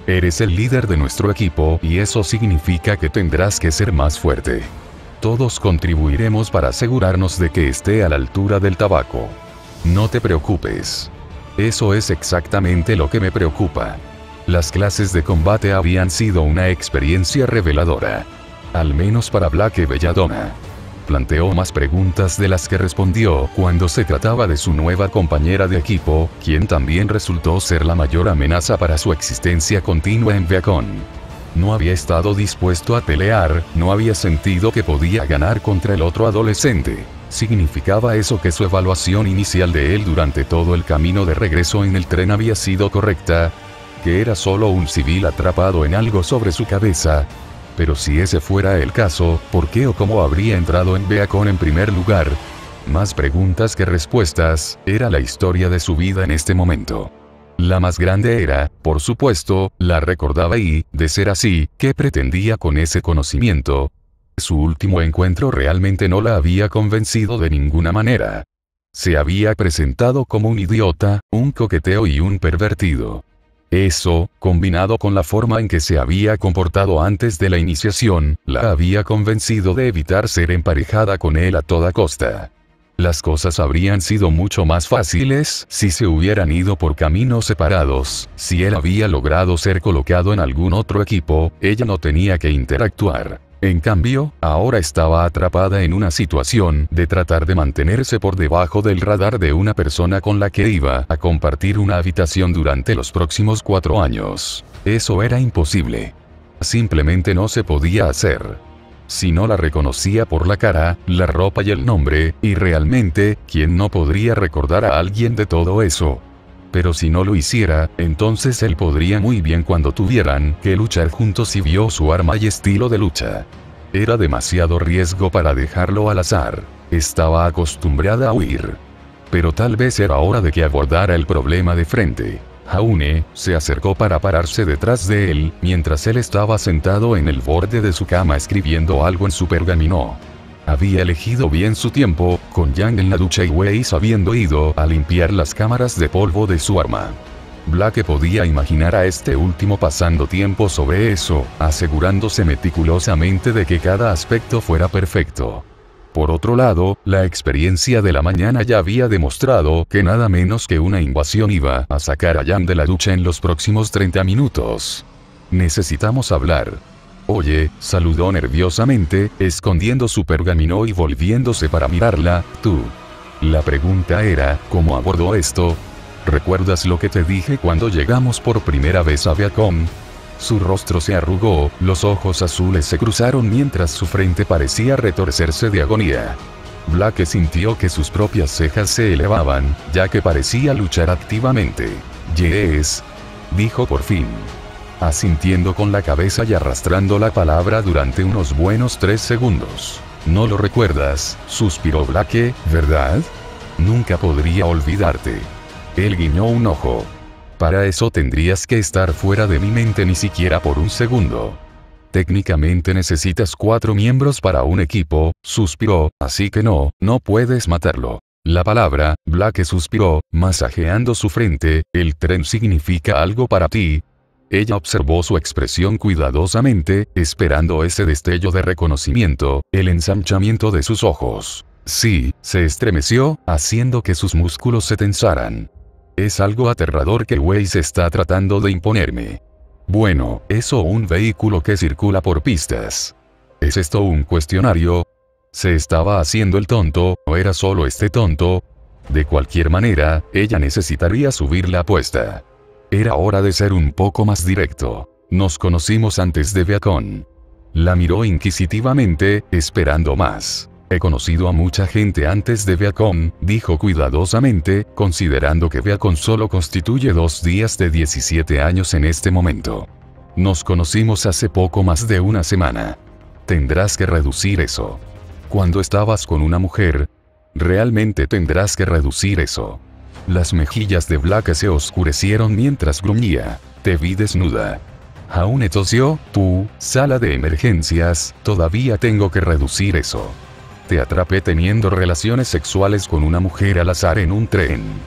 Eres el líder de nuestro equipo y eso significa que tendrás que ser más fuerte. Todos contribuiremos para asegurarnos de que esté a la altura del tabaco. No te preocupes. Eso es exactamente lo que me preocupa. Las clases de combate habían sido una experiencia reveladora. Al menos para Blake Belladonna. Planteó más preguntas de las que respondió cuando se trataba de su nueva compañera de equipo, quien también resultó ser la mayor amenaza para su existencia continua en Viacom. No había estado dispuesto a pelear, no había sentido que podía ganar contra el otro adolescente. ¿Significaba eso que su evaluación inicial de él durante todo el camino de regreso en el tren había sido correcta? ¿Que era solo un civil atrapado en algo sobre su cabeza? Pero si ese fuera el caso, ¿por qué o cómo habría entrado en Viacom en primer lugar? Más preguntas que respuestas, era la historia de su vida en este momento. La más grande era, por supuesto, la recordaba y, de ser así, ¿qué pretendía con ese conocimiento? Su último encuentro realmente no la había convencido de ninguna manera. Se había presentado como un idiota, un coqueteo y un pervertido. Eso, combinado con la forma en que se había comportado antes de la iniciación, la había convencido de evitar ser emparejada con él a toda costa. Las cosas habrían sido mucho más fáciles si se hubieran ido por caminos separados. Si él había logrado ser colocado en algún otro equipo, ella no tenía que interactuar. En cambio, ahora estaba atrapada en una situación de tratar de mantenerse por debajo del radar de una persona con la que iba a compartir una habitación durante los próximos cuatro años. Eso era imposible. Simplemente no se podía hacer. Si no la reconocía por la cara, la ropa y el nombre, y realmente, ¿quién no podría recordar a alguien de todo eso? Pero si no lo hiciera, entonces él podría muy bien cuando tuvieran que luchar juntos y vio su arma y estilo de lucha. Era demasiado riesgo para dejarlo al azar. Estaba acostumbrada a huir. Pero tal vez era hora de que abordara el problema de frente. Jaune se acercó para pararse detrás de él, mientras él estaba sentado en el borde de su cama escribiendo algo en su pergamino. Había elegido bien su tiempo, con Yang en la ducha y Weiss habiendo ido a limpiar las cámaras de polvo de su arma. Blake podía imaginar a este último pasando tiempo sobre eso, asegurándose meticulosamente de que cada aspecto fuera perfecto. Por otro lado, la experiencia de la mañana ya había demostrado que nada menos que una invasión iba a sacar a Yang de la ducha en los próximos treinta minutos. Necesitamos hablar. Oye, saludó nerviosamente, escondiendo su pergamino y volviéndose para mirarla, tú. La pregunta era, ¿cómo abordó esto? ¿Recuerdas lo que te dije cuando llegamos por primera vez a Viacom? Su rostro se arrugó, los ojos azules se cruzaron mientras su frente parecía retorcerse de agonía. Blake sintió que sus propias cejas se elevaban, ya que parecía luchar activamente. Yes, dijo por fin. Asintiendo con la cabeza y arrastrando la palabra durante unos buenos tres segundos. ¿No lo recuerdas?, suspiró Blake, ¿verdad? Nunca podría olvidarte. Él guiñó un ojo. Para eso tendrías que estar fuera de mi mente ni siquiera por un segundo. Técnicamente necesitas cuatro miembros para un equipo, suspiró, así que no, no puedes matarlo. La palabra, Blake suspiró, masajeando su frente, ¿el tren significa algo para ti? Ella observó su expresión cuidadosamente, esperando ese destello de reconocimiento, el ensanchamiento de sus ojos. Sí, se estremeció, haciendo que sus músculos se tensaran. Es algo aterrador que Weiss está tratando de imponerme. Bueno, ¿eso o un vehículo que circula por pistas? ¿Es esto un cuestionario? ¿Se estaba haciendo el tonto, o era solo este tonto? De cualquier manera, ella necesitaría subir la apuesta. Era hora de ser un poco más directo. Nos conocimos antes de Viacom. La miró inquisitivamente, esperando más. He conocido a mucha gente antes de Viacom, dijo cuidadosamente, considerando que Viacom solo constituye dos días de diecisiete años en este momento. Nos conocimos hace poco más de una semana. Tendrás que reducir eso. Cuando estabas con una mujer, realmente tendrás que reducir eso. Las mejillas de Blake se oscurecieron mientras gruñía. Te vi desnuda. Jaune tosió, tú, sala de emergencias, todavía tengo que reducir eso. Te atrapé teniendo relaciones sexuales con una mujer al azar en un tren.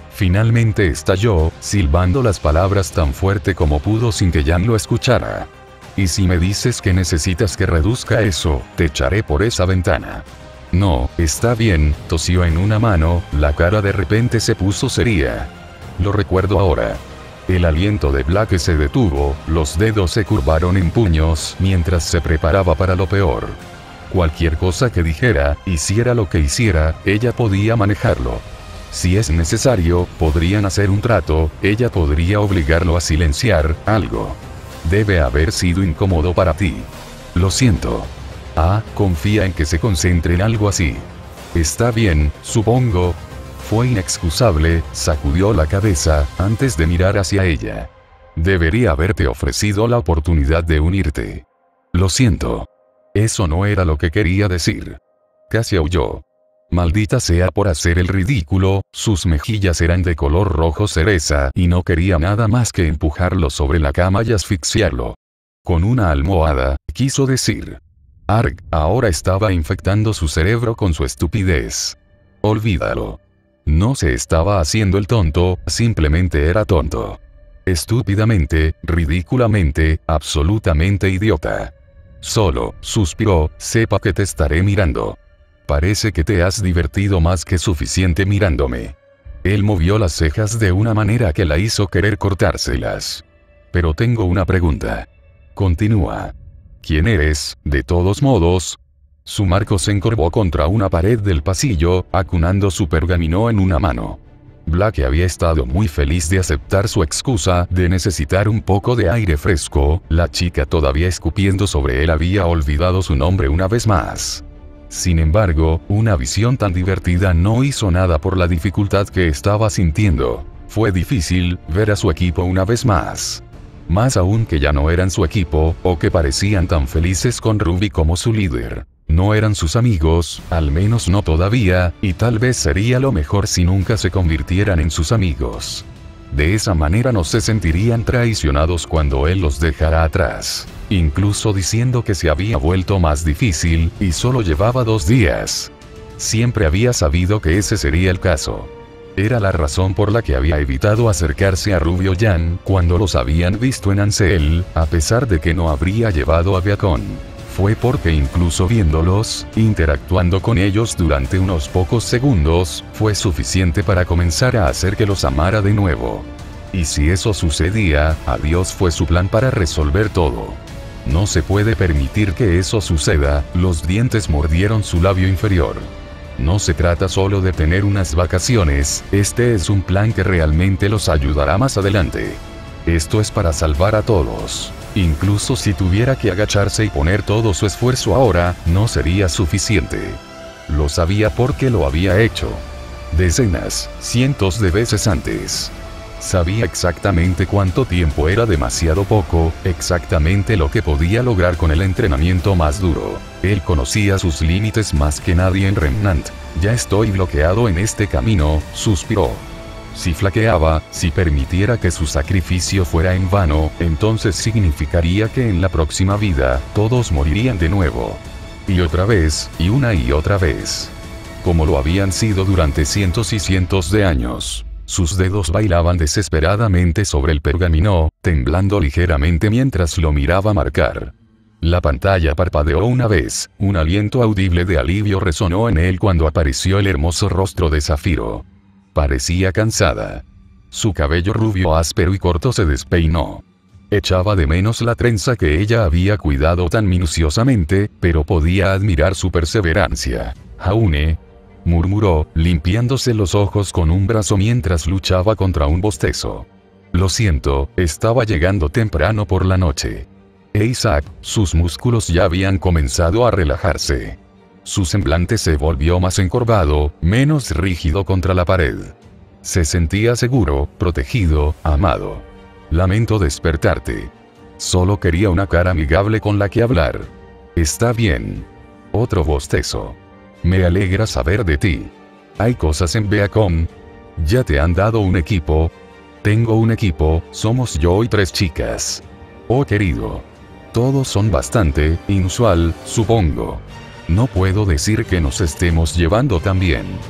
Finalmente estalló, silbando las palabras tan fuerte como pudo sin que Jan lo escuchara. Y si me dices que necesitas que reduzca eso, te echaré por esa ventana. No, está bien, tosió en una mano, la cara de repente se puso seria. Lo recuerdo ahora. El aliento de Blake se detuvo, los dedos se curvaron en puños mientras se preparaba para lo peor. Cualquier cosa que dijera, hiciera lo que hiciera, ella podía manejarlo. Si es necesario, podrían hacer un trato, ella podría obligarlo a silenciar algo. Debe haber sido incómodo para ti. Lo siento. Ah, confía en que se concentre en algo así. Está bien, supongo. Fue inexcusable, sacudió la cabeza, antes de mirar hacia ella. Debería haberte ofrecido la oportunidad de unirte. Lo siento. Eso no era lo que quería decir. Casi aulló. Maldita sea por hacer el ridículo, sus mejillas eran de color rojo cereza y no quería nada más que empujarlo sobre la cama y asfixiarlo. Con una almohada, quiso decir. Arg, ahora estaba infectando su cerebro con su estupidez. Olvídalo. No se estaba haciendo el tonto, simplemente era tonto. Estúpidamente, ridículamente, absolutamente idiota. Solo, suspiró, sepa que te estaré mirando. Parece que te has divertido más que suficiente mirándome. Él movió las cejas de una manera que la hizo querer cortárselas. Pero tengo una pregunta. Continúa. ¿Quién eres, de todos modos? Su marco se encorvó contra una pared del pasillo, acunando su pergamino en una mano. Blake había estado muy feliz de aceptar su excusa de necesitar un poco de aire fresco, la chica todavía escupiendo sobre él había olvidado su nombre una vez más. Sin embargo, una visión tan divertida no hizo nada por la dificultad que estaba sintiendo. Fue difícil ver a su equipo una vez más. Más aún que ya no eran su equipo, o que parecían tan felices con Ruby como su líder. No eran sus amigos, al menos no todavía, y tal vez sería lo mejor si nunca se convirtieran en sus amigos. De esa manera no se sentirían traicionados cuando él los dejara atrás. Incluso diciendo que se había vuelto más difícil, y solo llevaba dos días. Siempre había sabido que ese sería el caso. Era la razón por la que había evitado acercarse a Rubio Jan cuando los habían visto en Ansel, a pesar de que no habría llevado a Beacon. Fue porque incluso viéndolos, interactuando con ellos durante unos pocos segundos, fue suficiente para comenzar a hacer que los amara de nuevo. Y si eso sucedía, adiós fue su plan para resolver todo. No se puede permitir que eso suceda, los dientes mordieron su labio inferior. No se trata solo de tener unas vacaciones, este es un plan que realmente los ayudará más adelante. Esto es para salvar a todos. Incluso si tuviera que agacharse y poner todo su esfuerzo ahora, no sería suficiente. Lo sabía porque lo había hecho. Decenas, cientos de veces antes. Sabía exactamente cuánto tiempo era demasiado poco, exactamente lo que podía lograr con el entrenamiento más duro. Él conocía sus límites más que nadie en Remnant. Ya estoy bloqueado en este camino, suspiró. Si flaqueaba, si permitiera que su sacrificio fuera en vano, entonces significaría que en la próxima vida, todos morirían de nuevo. Y otra vez, y una y otra vez. Como lo habían sido durante cientos y cientos de años. Sus dedos bailaban desesperadamente sobre el pergamino, temblando ligeramente mientras lo miraba marcar. La pantalla parpadeó una vez, un aliento audible de alivio resonó en él cuando apareció el hermoso rostro de Zafiro. Parecía cansada. Su cabello rubio áspero y corto se despeinó. Echaba de menos la trenza que ella había cuidado tan minuciosamente, pero podía admirar su perseverancia. Jaune, murmuró, limpiándose los ojos con un brazo mientras luchaba contra un bostezo. Lo siento, estaba llegando temprano por la noche. E Isaac, sus músculos ya habían comenzado a relajarse. Su semblante se volvió más encorvado, menos rígido contra la pared. Se sentía seguro, protegido, amado. Lamento despertarte. Solo quería una cara amigable con la que hablar. Está bien. Otro bostezo. Me alegra saber de ti. Hay cosas en Beacon. Ya te han dado un equipo. Tengo un equipo, somos yo y tres chicas. Oh querido. Todos son bastante inusual, supongo. No puedo decir que nos estemos llevando tan bien.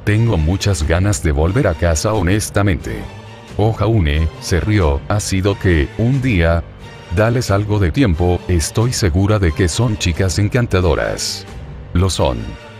Tengo muchas ganas de volver a casa honestamente. Oh Jaune, se rió, ha sido que, un día... Dales algo de tiempo, estoy segura de que son chicas encantadoras. Lo son.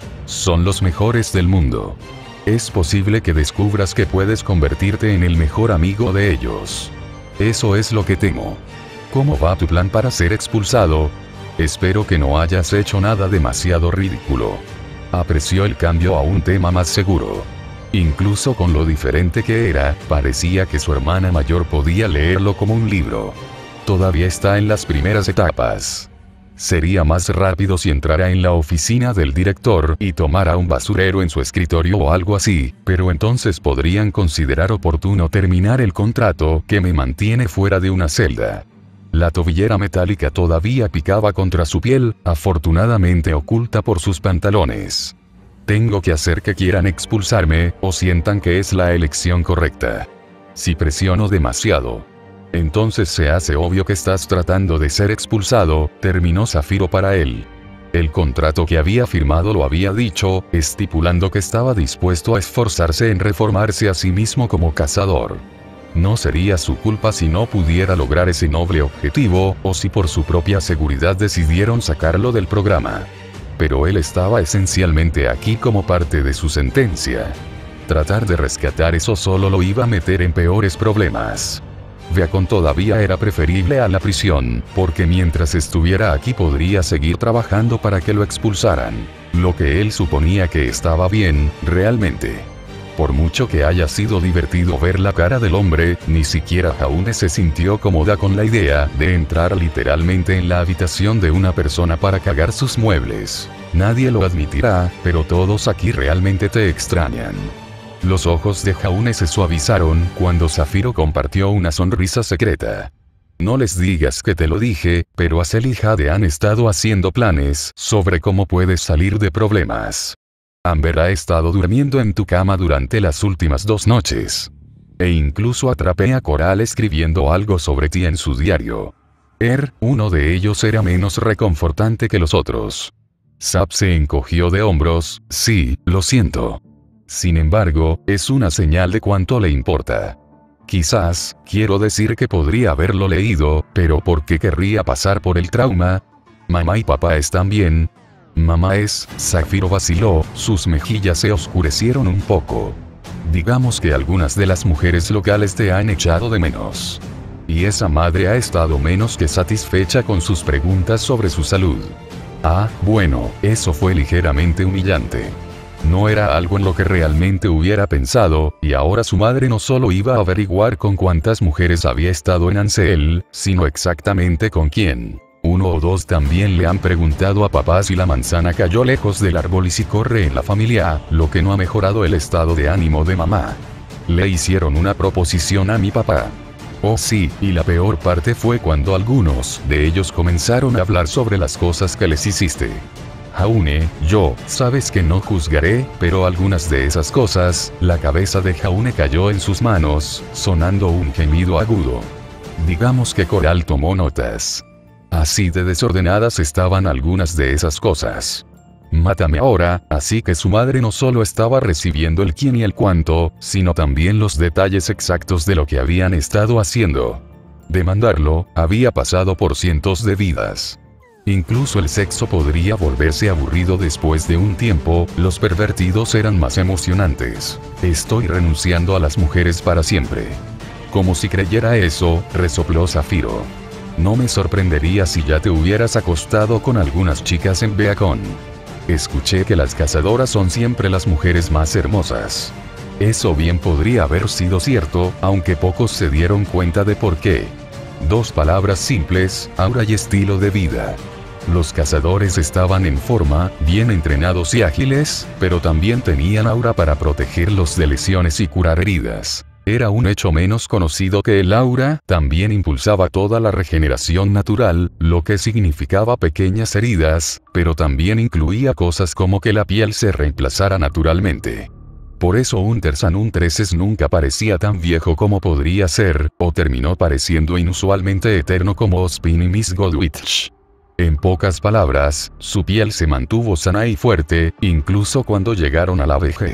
Son los mejores del mundo. Es posible que descubras que puedes convertirte en el mejor amigo de ellos. Eso es lo que temo. ¿Cómo va tu plan para ser expulsado? Espero que no hayas hecho nada demasiado ridículo. Apreció el cambio a un tema más seguro. Incluso con lo diferente que era, parecía que su hermana mayor podía leerlo como un libro. Todavía está en las primeras etapas. Sería más rápido si entrara en la oficina del director y tomara un basurero en su escritorio o algo así, pero entonces podrían considerar oportuno terminar el contrato que me mantiene fuera de una celda. La tobillera metálica todavía picaba contra su piel, afortunadamente oculta por sus pantalones. Tengo que hacer que quieran expulsarme, o sientan que es la elección correcta. Si presiono demasiado, entonces se hace obvio que estás tratando de ser expulsado, terminó Zafiro para él. El contrato que había firmado lo había dicho, estipulando que estaba dispuesto a esforzarse en reformarse a sí mismo como cazador. No sería su culpa si no pudiera lograr ese noble objetivo, o si por su propia seguridad decidieron sacarlo del programa. Pero él estaba esencialmente aquí como parte de su sentencia. Tratar de rescatar eso solo lo iba a meter en peores problemas. Beacon todavía era preferible a la prisión, porque mientras estuviera aquí podría seguir trabajando para que lo expulsaran. Lo que él suponía que estaba bien, realmente. Por mucho que haya sido divertido ver la cara del hombre, ni siquiera Jaune se sintió cómoda con la idea de entrar literalmente en la habitación de una persona para cagar sus muebles. Nadie lo admitirá, pero todos aquí realmente te extrañan. Los ojos de Jaune se suavizaron cuando Zafiro compartió una sonrisa secreta. No les digas que te lo dije, pero Asel y Jade han estado haciendo planes sobre cómo puedes salir de problemas. Amber ha estado durmiendo en tu cama durante las últimas dos noches. E incluso atrapé a Coral escribiendo algo sobre ti en su diario. Er, uno de ellos era menos reconfortante que los otros. Zap se encogió de hombros, sí, lo siento. Sin embargo, es una señal de cuánto le importa. Quizás, quiero decir que podría haberlo leído, pero ¿por qué querría pasar por el trauma? Mamá y papá están bien. Mamá es, Zafiro vaciló, sus mejillas se oscurecieron un poco. Digamos que algunas de las mujeres locales te han echado de menos. Y esa madre ha estado menos que satisfecha con sus preguntas sobre su salud. Ah, bueno, eso fue ligeramente humillante. No era algo en lo que realmente hubiera pensado, y ahora su madre no solo iba a averiguar con cuántas mujeres había estado en Ansel, sino exactamente con quién. Uno o dos también le han preguntado a papá si la manzana cayó lejos del árbol y si corre en la familia, lo que no ha mejorado el estado de ánimo de mamá. Le hicieron una proposición a mi papá. Oh sí, y la peor parte fue cuando algunos de ellos comenzaron a hablar sobre las cosas que les hiciste. Jaune, yo, sabes que no juzgaré, pero algunas de esas cosas, la cabeza de Jaune cayó en sus manos, sonando un gemido agudo. Digamos que Coral tomó notas. Así de desordenadas estaban algunas de esas cosas. Mátame ahora, así que su madre no solo estaba recibiendo el quién y el cuánto, sino también los detalles exactos de lo que habían estado haciendo. Demandarlo, había pasado por cientos de vidas. Incluso el sexo podría volverse aburrido después de un tiempo, los pervertidos eran más emocionantes. Estoy renunciando a las mujeres para siempre. Como si creyera eso, resopló Zafiro. No me sorprendería si ya te hubieras acostado con algunas chicas en Beacon. Escuché que las cazadoras son siempre las mujeres más hermosas. Eso bien podría haber sido cierto, aunque pocos se dieron cuenta de por qué. Dos palabras simples, aura y estilo de vida. Los cazadores estaban en forma, bien entrenados y ágiles, pero también tenían aura para protegerlos de lesiones y curar heridas. Era un hecho menos conocido que el aura también impulsaba toda la regeneración natural, lo que significaba pequeñas heridas, pero también incluía cosas como que la piel se reemplazara naturalmente. Por eso Untersan Treses nunca parecía tan viejo como podría ser, o terminó pareciendo inusualmente eterno como Ospin y Miss Goldwitch. En pocas palabras, su piel se mantuvo sana y fuerte, incluso cuando llegaron a la vejez.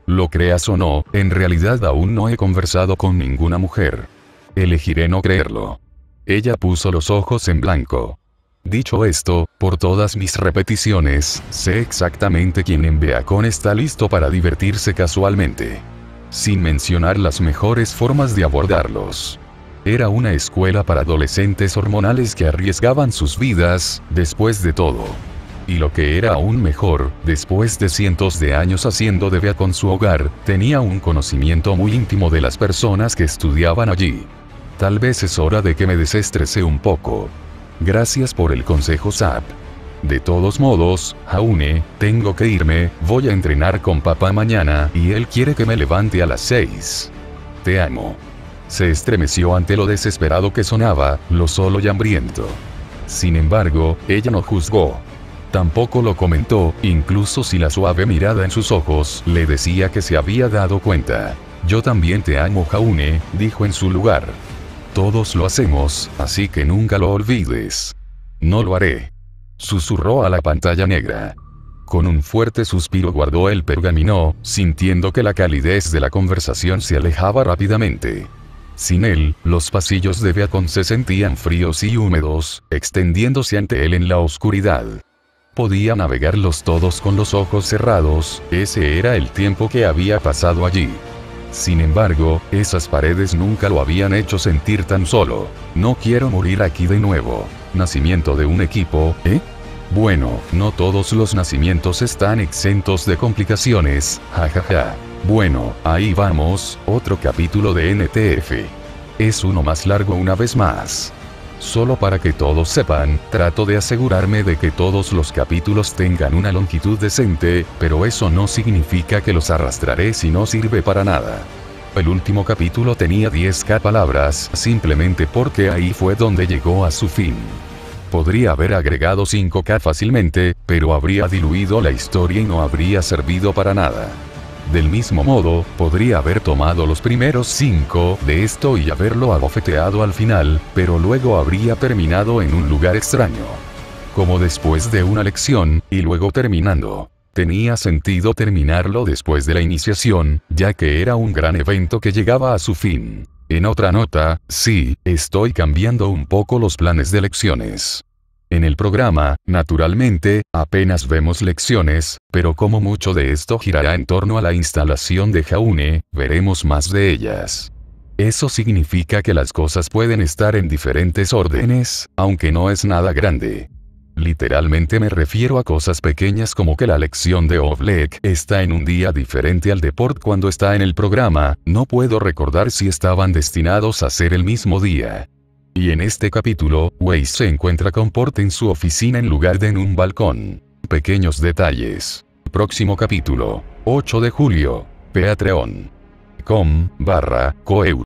Lo creas o no, en realidad aún no he conversado con ninguna mujer. Elegiré no creerlo. Ella puso los ojos en blanco. Dicho esto, por todas mis repeticiones, sé exactamente quién en Beacon está listo para divertirse casualmente. Sin mencionar las mejores formas de abordarlos. Era una escuela para adolescentes hormonales que arriesgaban sus vidas, después de todo. Y lo que era aún mejor, después de cientos de años haciendo de Beacon su hogar, tenía un conocimiento muy íntimo de las personas que estudiaban allí. Tal vez es hora de que me desestrese un poco. Gracias por el consejo, Sap. De todos modos, Jaune, tengo que irme, voy a entrenar con papá mañana y él quiere que me levante a las seis. Te amo. Se estremeció ante lo desesperado que sonaba, lo solo y hambriento. Sin embargo, ella no juzgó. Tampoco lo comentó, incluso si la suave mirada en sus ojos le decía que se había dado cuenta. Yo también te amo, Jaune, dijo en su lugar. Todos lo hacemos, así que nunca lo olvides. No lo haré. Susurró a la pantalla negra. Con un fuerte suspiro guardó el pergamino, sintiendo que la calidez de la conversación se alejaba rápidamente. Sin él, los pasillos de Beacon se sentían fríos y húmedos, extendiéndose ante él en la oscuridad. Podía navegarlos todos con los ojos cerrados, ese era el tiempo que había pasado allí. Sin embargo, esas paredes nunca lo habían hecho sentir tan solo. No quiero morir aquí de nuevo. ¿Nacimiento de un equipo, eh? Bueno, no todos los nacimientos están exentos de complicaciones, jajaja. Bueno, ahí vamos, otro capítulo de N T F. Es uno más largo una vez más. Solo para que todos sepan, trato de asegurarme de que todos los capítulos tengan una longitud decente, pero eso no significa que los arrastraré si no sirve para nada. El último capítulo tenía diez K palabras, simplemente porque ahí fue donde llegó a su fin. Podría haber agregado cinco K fácilmente, pero habría diluido la historia y no habría servido para nada. Del mismo modo, podría haber tomado los primeros cinco de esto y haberlo abofeteado al final, pero luego habría terminado en un lugar extraño. Como después de una lección, y luego terminando. Tenía sentido terminarlo después de la iniciación, ya que era un gran evento que llegaba a su fin. En otra nota, sí, estoy cambiando un poco los planes de lecciones. En el programa, naturalmente, apenas vemos lecciones, pero como mucho de esto girará en torno a la instalación de Jaune, veremos más de ellas. Eso significa que las cosas pueden estar en diferentes órdenes, aunque no es nada grande. Literalmente me refiero a cosas pequeñas como que la lección de Oblek está en un día diferente al de Port cuando está en el programa, no puedo recordar si estaban destinados a ser el mismo día. Y en este capítulo, Weiss se encuentra con Port en su oficina en lugar de en un balcón. Pequeños detalles. Próximo capítulo. ocho de julio. Patreon. com barra coeur